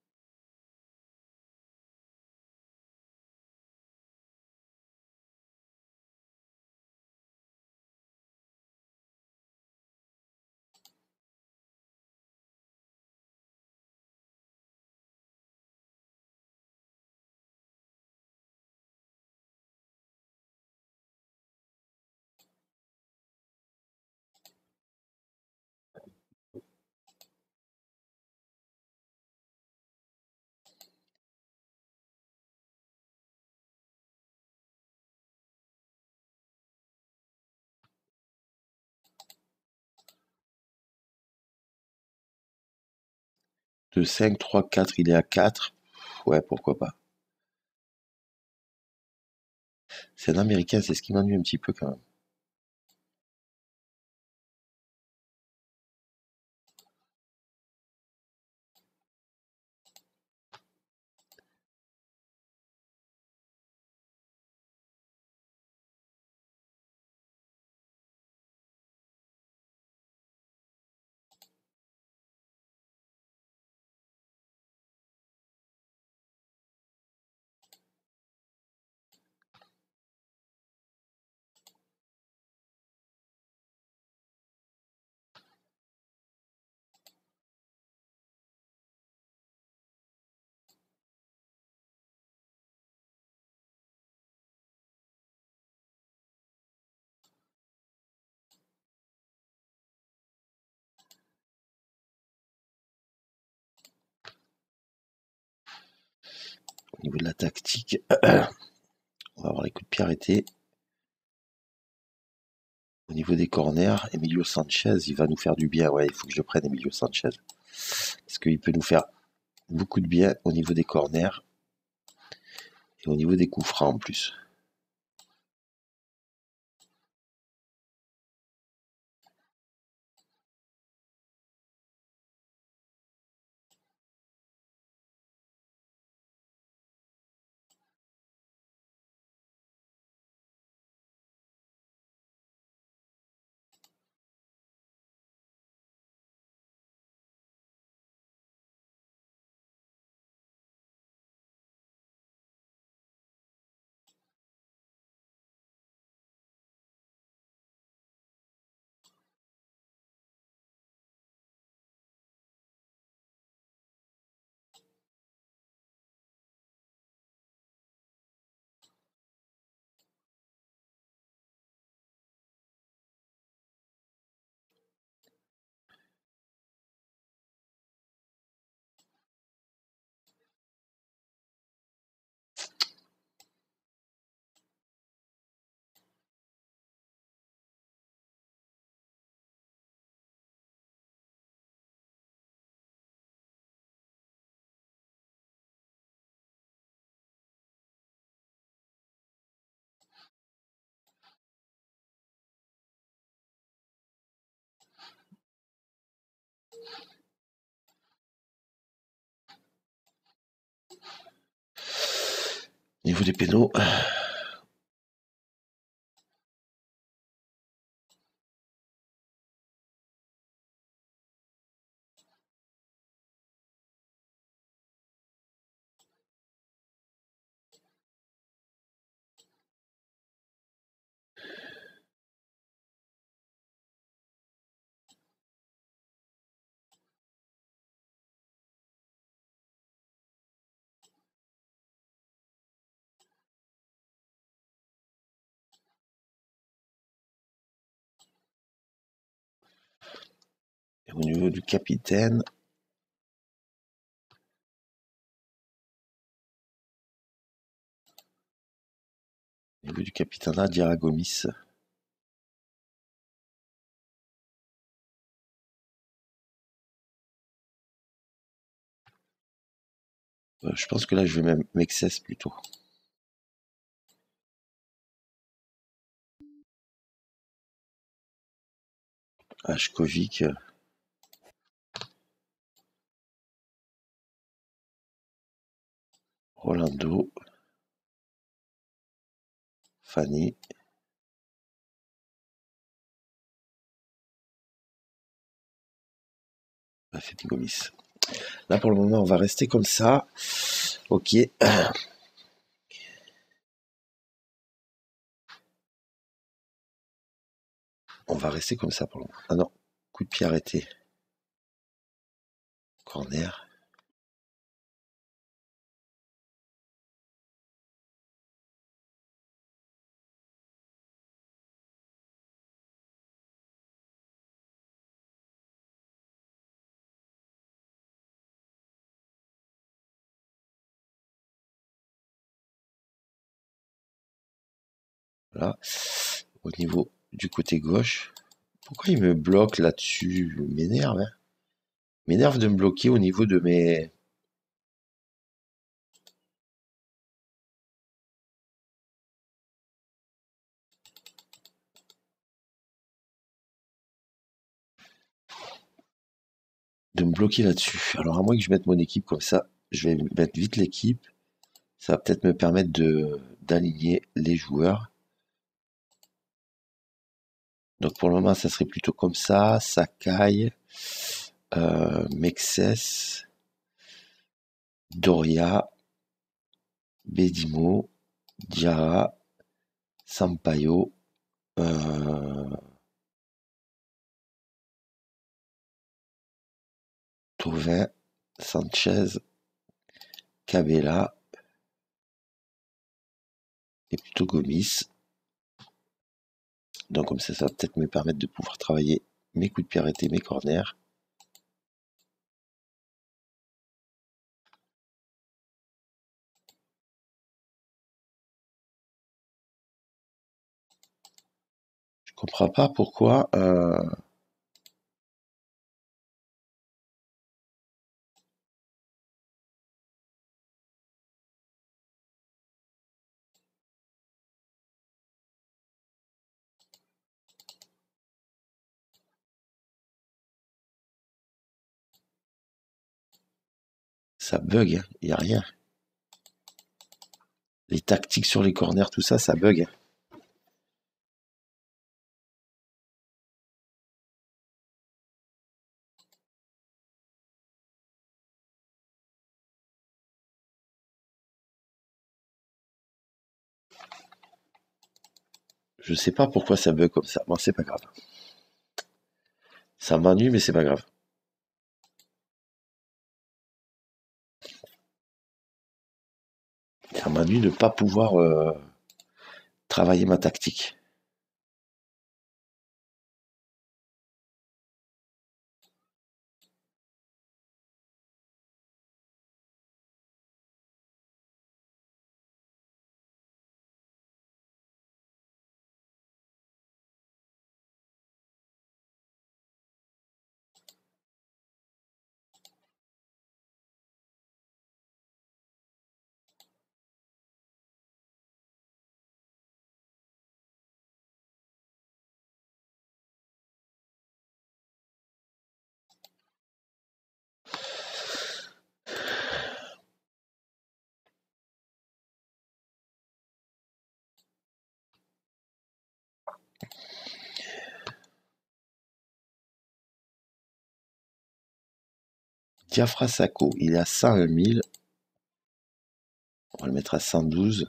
De cinq, trois, quatre, il est à quatre. Ouais, pourquoi pas. C'est un Américain, c'est ce qui m'ennuie un petit peu quand même. niveau de la tactique, on va avoir les coups de pied arrêtés. Au niveau des corners, Emilio Sanchez, il va nous faire du bien. Ouais, il faut que je prenne Emilio Sanchez. Parce qu'il peut nous faire beaucoup de bien au niveau des corners et au niveau des coups francs en plus. Au niveau des pénaux, et au niveau du capitaine, au niveau du capitana, Diarra Gomis. Euh, je pense que là, je vais même Mexès plutôt. Hachkovic. Rolando. Fanny. Rafet Gomis. Là, pour le moment, on va rester comme ça. Ok. On va rester comme ça pour le moment. Ah non, coup de pied arrêté. Corner. Voilà. Au niveau du côté gauche. Pourquoi il me bloque là-dessus? Il m'énerve. Hein. Il m'énerve de me bloquer au niveau de mes... de me bloquer là-dessus. Alors à moins que je mette mon équipe comme ça, je vais mettre vite l'équipe. Ça va peut-être me permettre de d'aligner les joueurs. Donc pour le moment, ça serait plutôt comme ça. Sakai, euh, Mexès, Doria, Bedimo, Diarra, Sampaio, euh, Thauvin, Sanchez, Cabella et plutôt Gomis. Donc comme ça, ça va peut-être me permettre de pouvoir travailler mes coups de pied arrêtés, mes corners. comprends pas pourquoi. euh, Ça bug, hein. Il y a rien. Les tactiques sur les corners, tout ça, ça bug, hein. Je sais pas pourquoi ça bug comme ça. Bon, c'est pas grave. Ça m'ennuie, mais c'est pas grave. Ça m'ennuie de pas pouvoir euh, travailler ma tactique. Diafra Sakho, il est à cent un mille. On va le mettre à cent douze.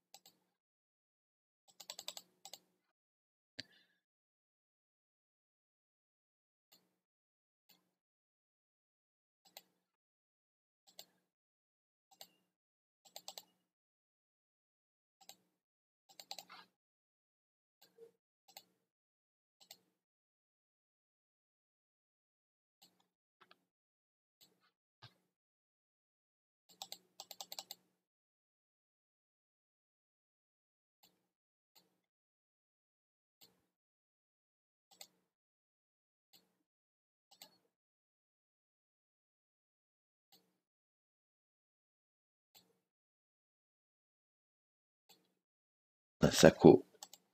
Sakho.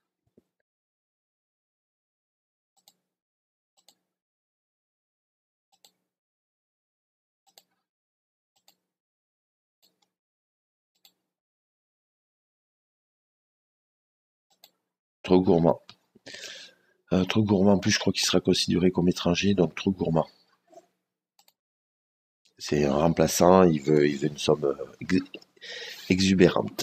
Trop gourmand. Euh, trop gourmand, en plus je crois qu'il sera considéré comme étranger, donc trop gourmand. C'est un remplaçant, il veut, il veut une somme euh, ex- exubérante.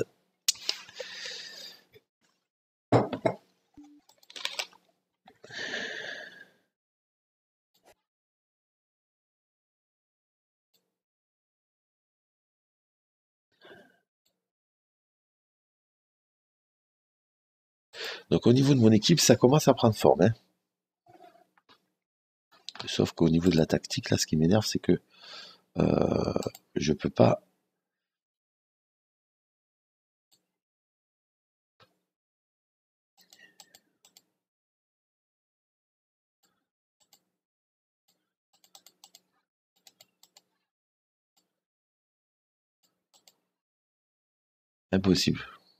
Donc au niveau de mon équipe, ça commence à prendre forme, hein. Sauf qu'au niveau de la tactique, là, ce qui m'énerve, c'est que euh, je peux pas. Impossible.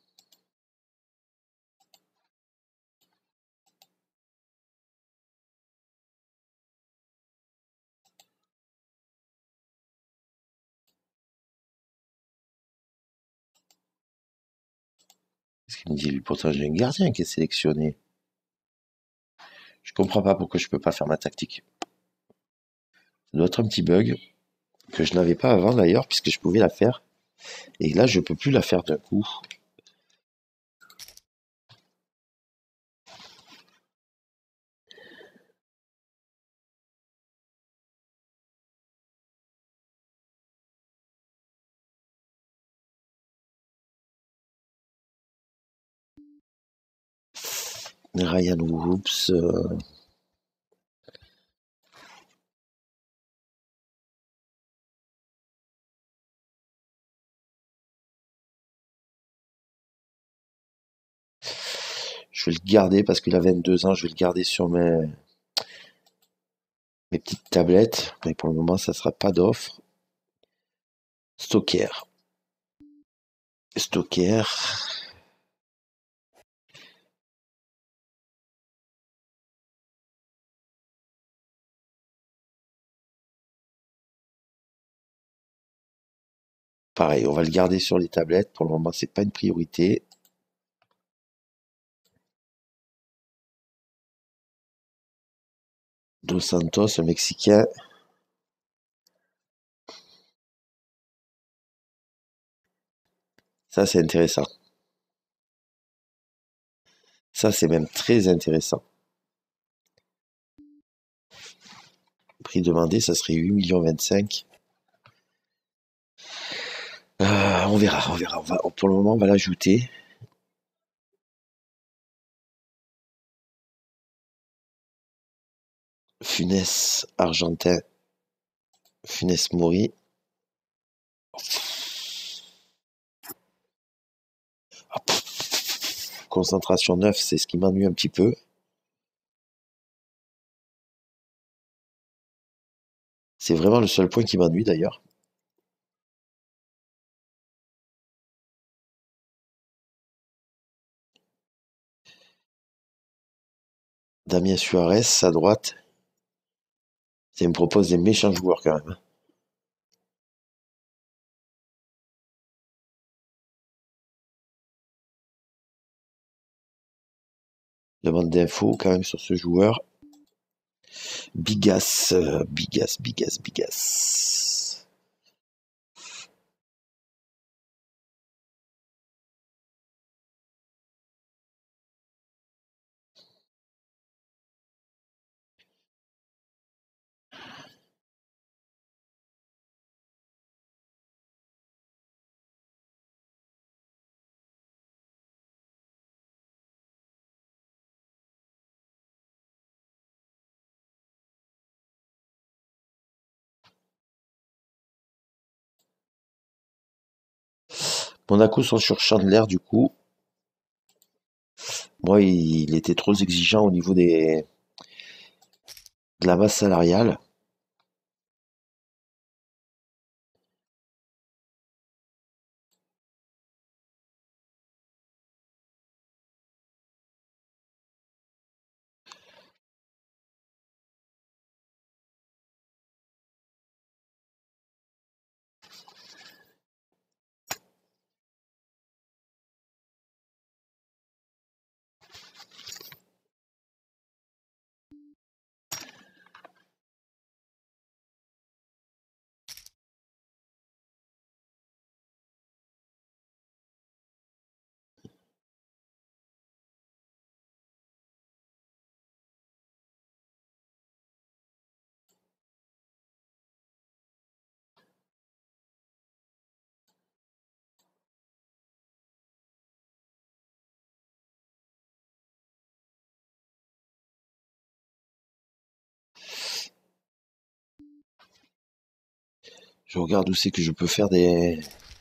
Qu'est-ce qu'il me dit lui? Pourtant, j'ai un gardien qui est sélectionné. Je comprends pas pourquoi je peux pas faire ma tactique. Ça doit être un petit bug que je n'avais pas avant d'ailleurs, puisque je pouvais la faire. Et là, je peux plus la faire d'un coup. Ryan Whoops. euh, Je Je vais le garder parce qu'il a vingt-deux ans. Je vais le garder sur mes, mes petites tablettes. Mais pour le moment, ça sera pas d'offre. Stocker. Stocker. Pareil, on va le garder sur les tablettes. Pour le moment, c'est pas une priorité. Dos Santos, un Mexicain. Ça, c'est intéressant. Ça, c'est même très intéressant. Prix demandé, ça serait huit millions vingt-cinq. Euh, on verra, on verra. On va, pour le moment, on va l'ajouter. Funes argentin. Funes Mori. Ah, concentration neuf, c'est ce qui m'ennuie un petit peu. C'est vraiment le seul point qui m'ennuie d'ailleurs. Damien Suarez à droite. Ça me propose des méchants joueurs quand même. Demande d'infos quand même sur ce joueur. Bigas, euh, Bigas, Bigas, Bigas. Monaco sont sur Chandler du coup. Moi, il, il était trop exigeant au niveau des, de la masse salariale. Je regarde où c'est que je peux faire des...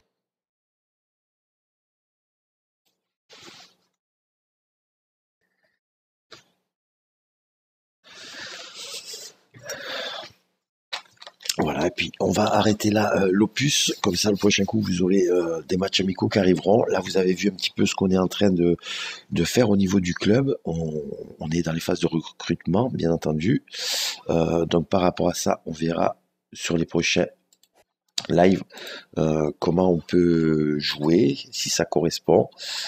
Voilà, et puis on va arrêter là euh, l'opus, comme ça le prochain coup vous aurez euh, des matchs amicaux qui arriveront. Là vous avez vu un petit peu ce qu'on est en train de, de faire au niveau du club. On, on est dans les phases de recrutement, bien entendu. Euh, donc par rapport à ça, on verra sur les prochains lives euh, comment on peut jouer, si ça correspond.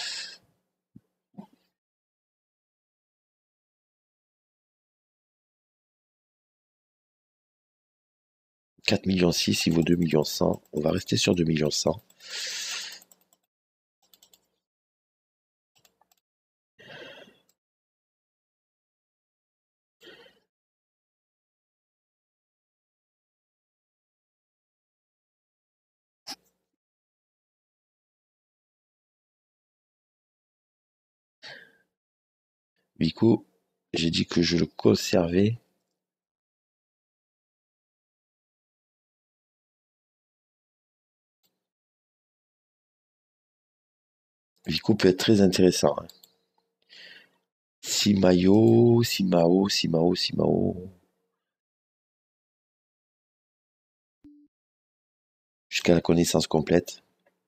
quatre millions six, il vaut deux millions cent. On va rester sur deux millions cent. Vico, j'ai dit que je le conservais. Vico peut être très intéressant. Hein. Simao, Simao, Simao, Simao. Jusqu'à la connaissance complète.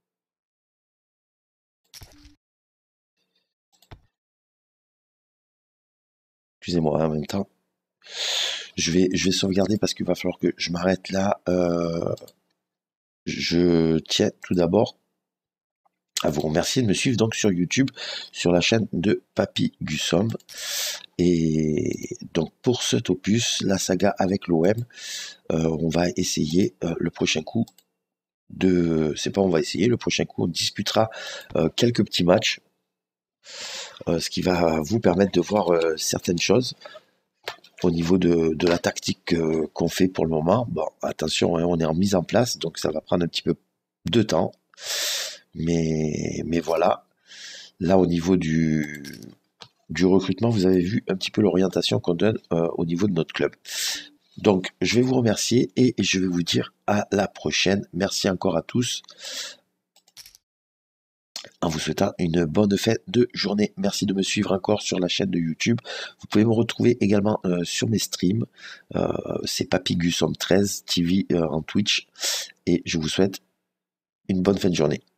Excusez-moi, en même temps. Je vais, je vais sauvegarder parce qu'il va falloir que je m'arrête là. Euh, je tiens tout d'abord à vous remercier de me suivre donc sur YouTube, sur la chaîne de Papy Gussom. Et donc pour cet opus, la saga avec l'O M, euh, on va essayer euh, le prochain coup de... C'est pas on va essayer, le prochain coup on discutera euh, quelques petits matchs, euh, ce qui va vous permettre de voir euh, certaines choses au niveau de, de la tactique euh, qu'on fait pour le moment. Bon, attention, hein, on est en mise en place, donc ça va prendre un petit peu de temps. Mais, mais voilà, là au niveau du, du recrutement, vous avez vu un petit peu l'orientation qu'on donne euh, au niveau de notre club. Donc, je vais vous remercier et je vais vous dire à la prochaine. Merci encore à tous. En vous souhaitant une bonne fête de journée. Merci de me suivre encore sur la chaîne de YouTube. Vous pouvez me retrouver également euh, sur mes streams. Euh, c'est Papy Gussom treize T V euh, en Twitch. Et je vous souhaite une bonne fin de journée.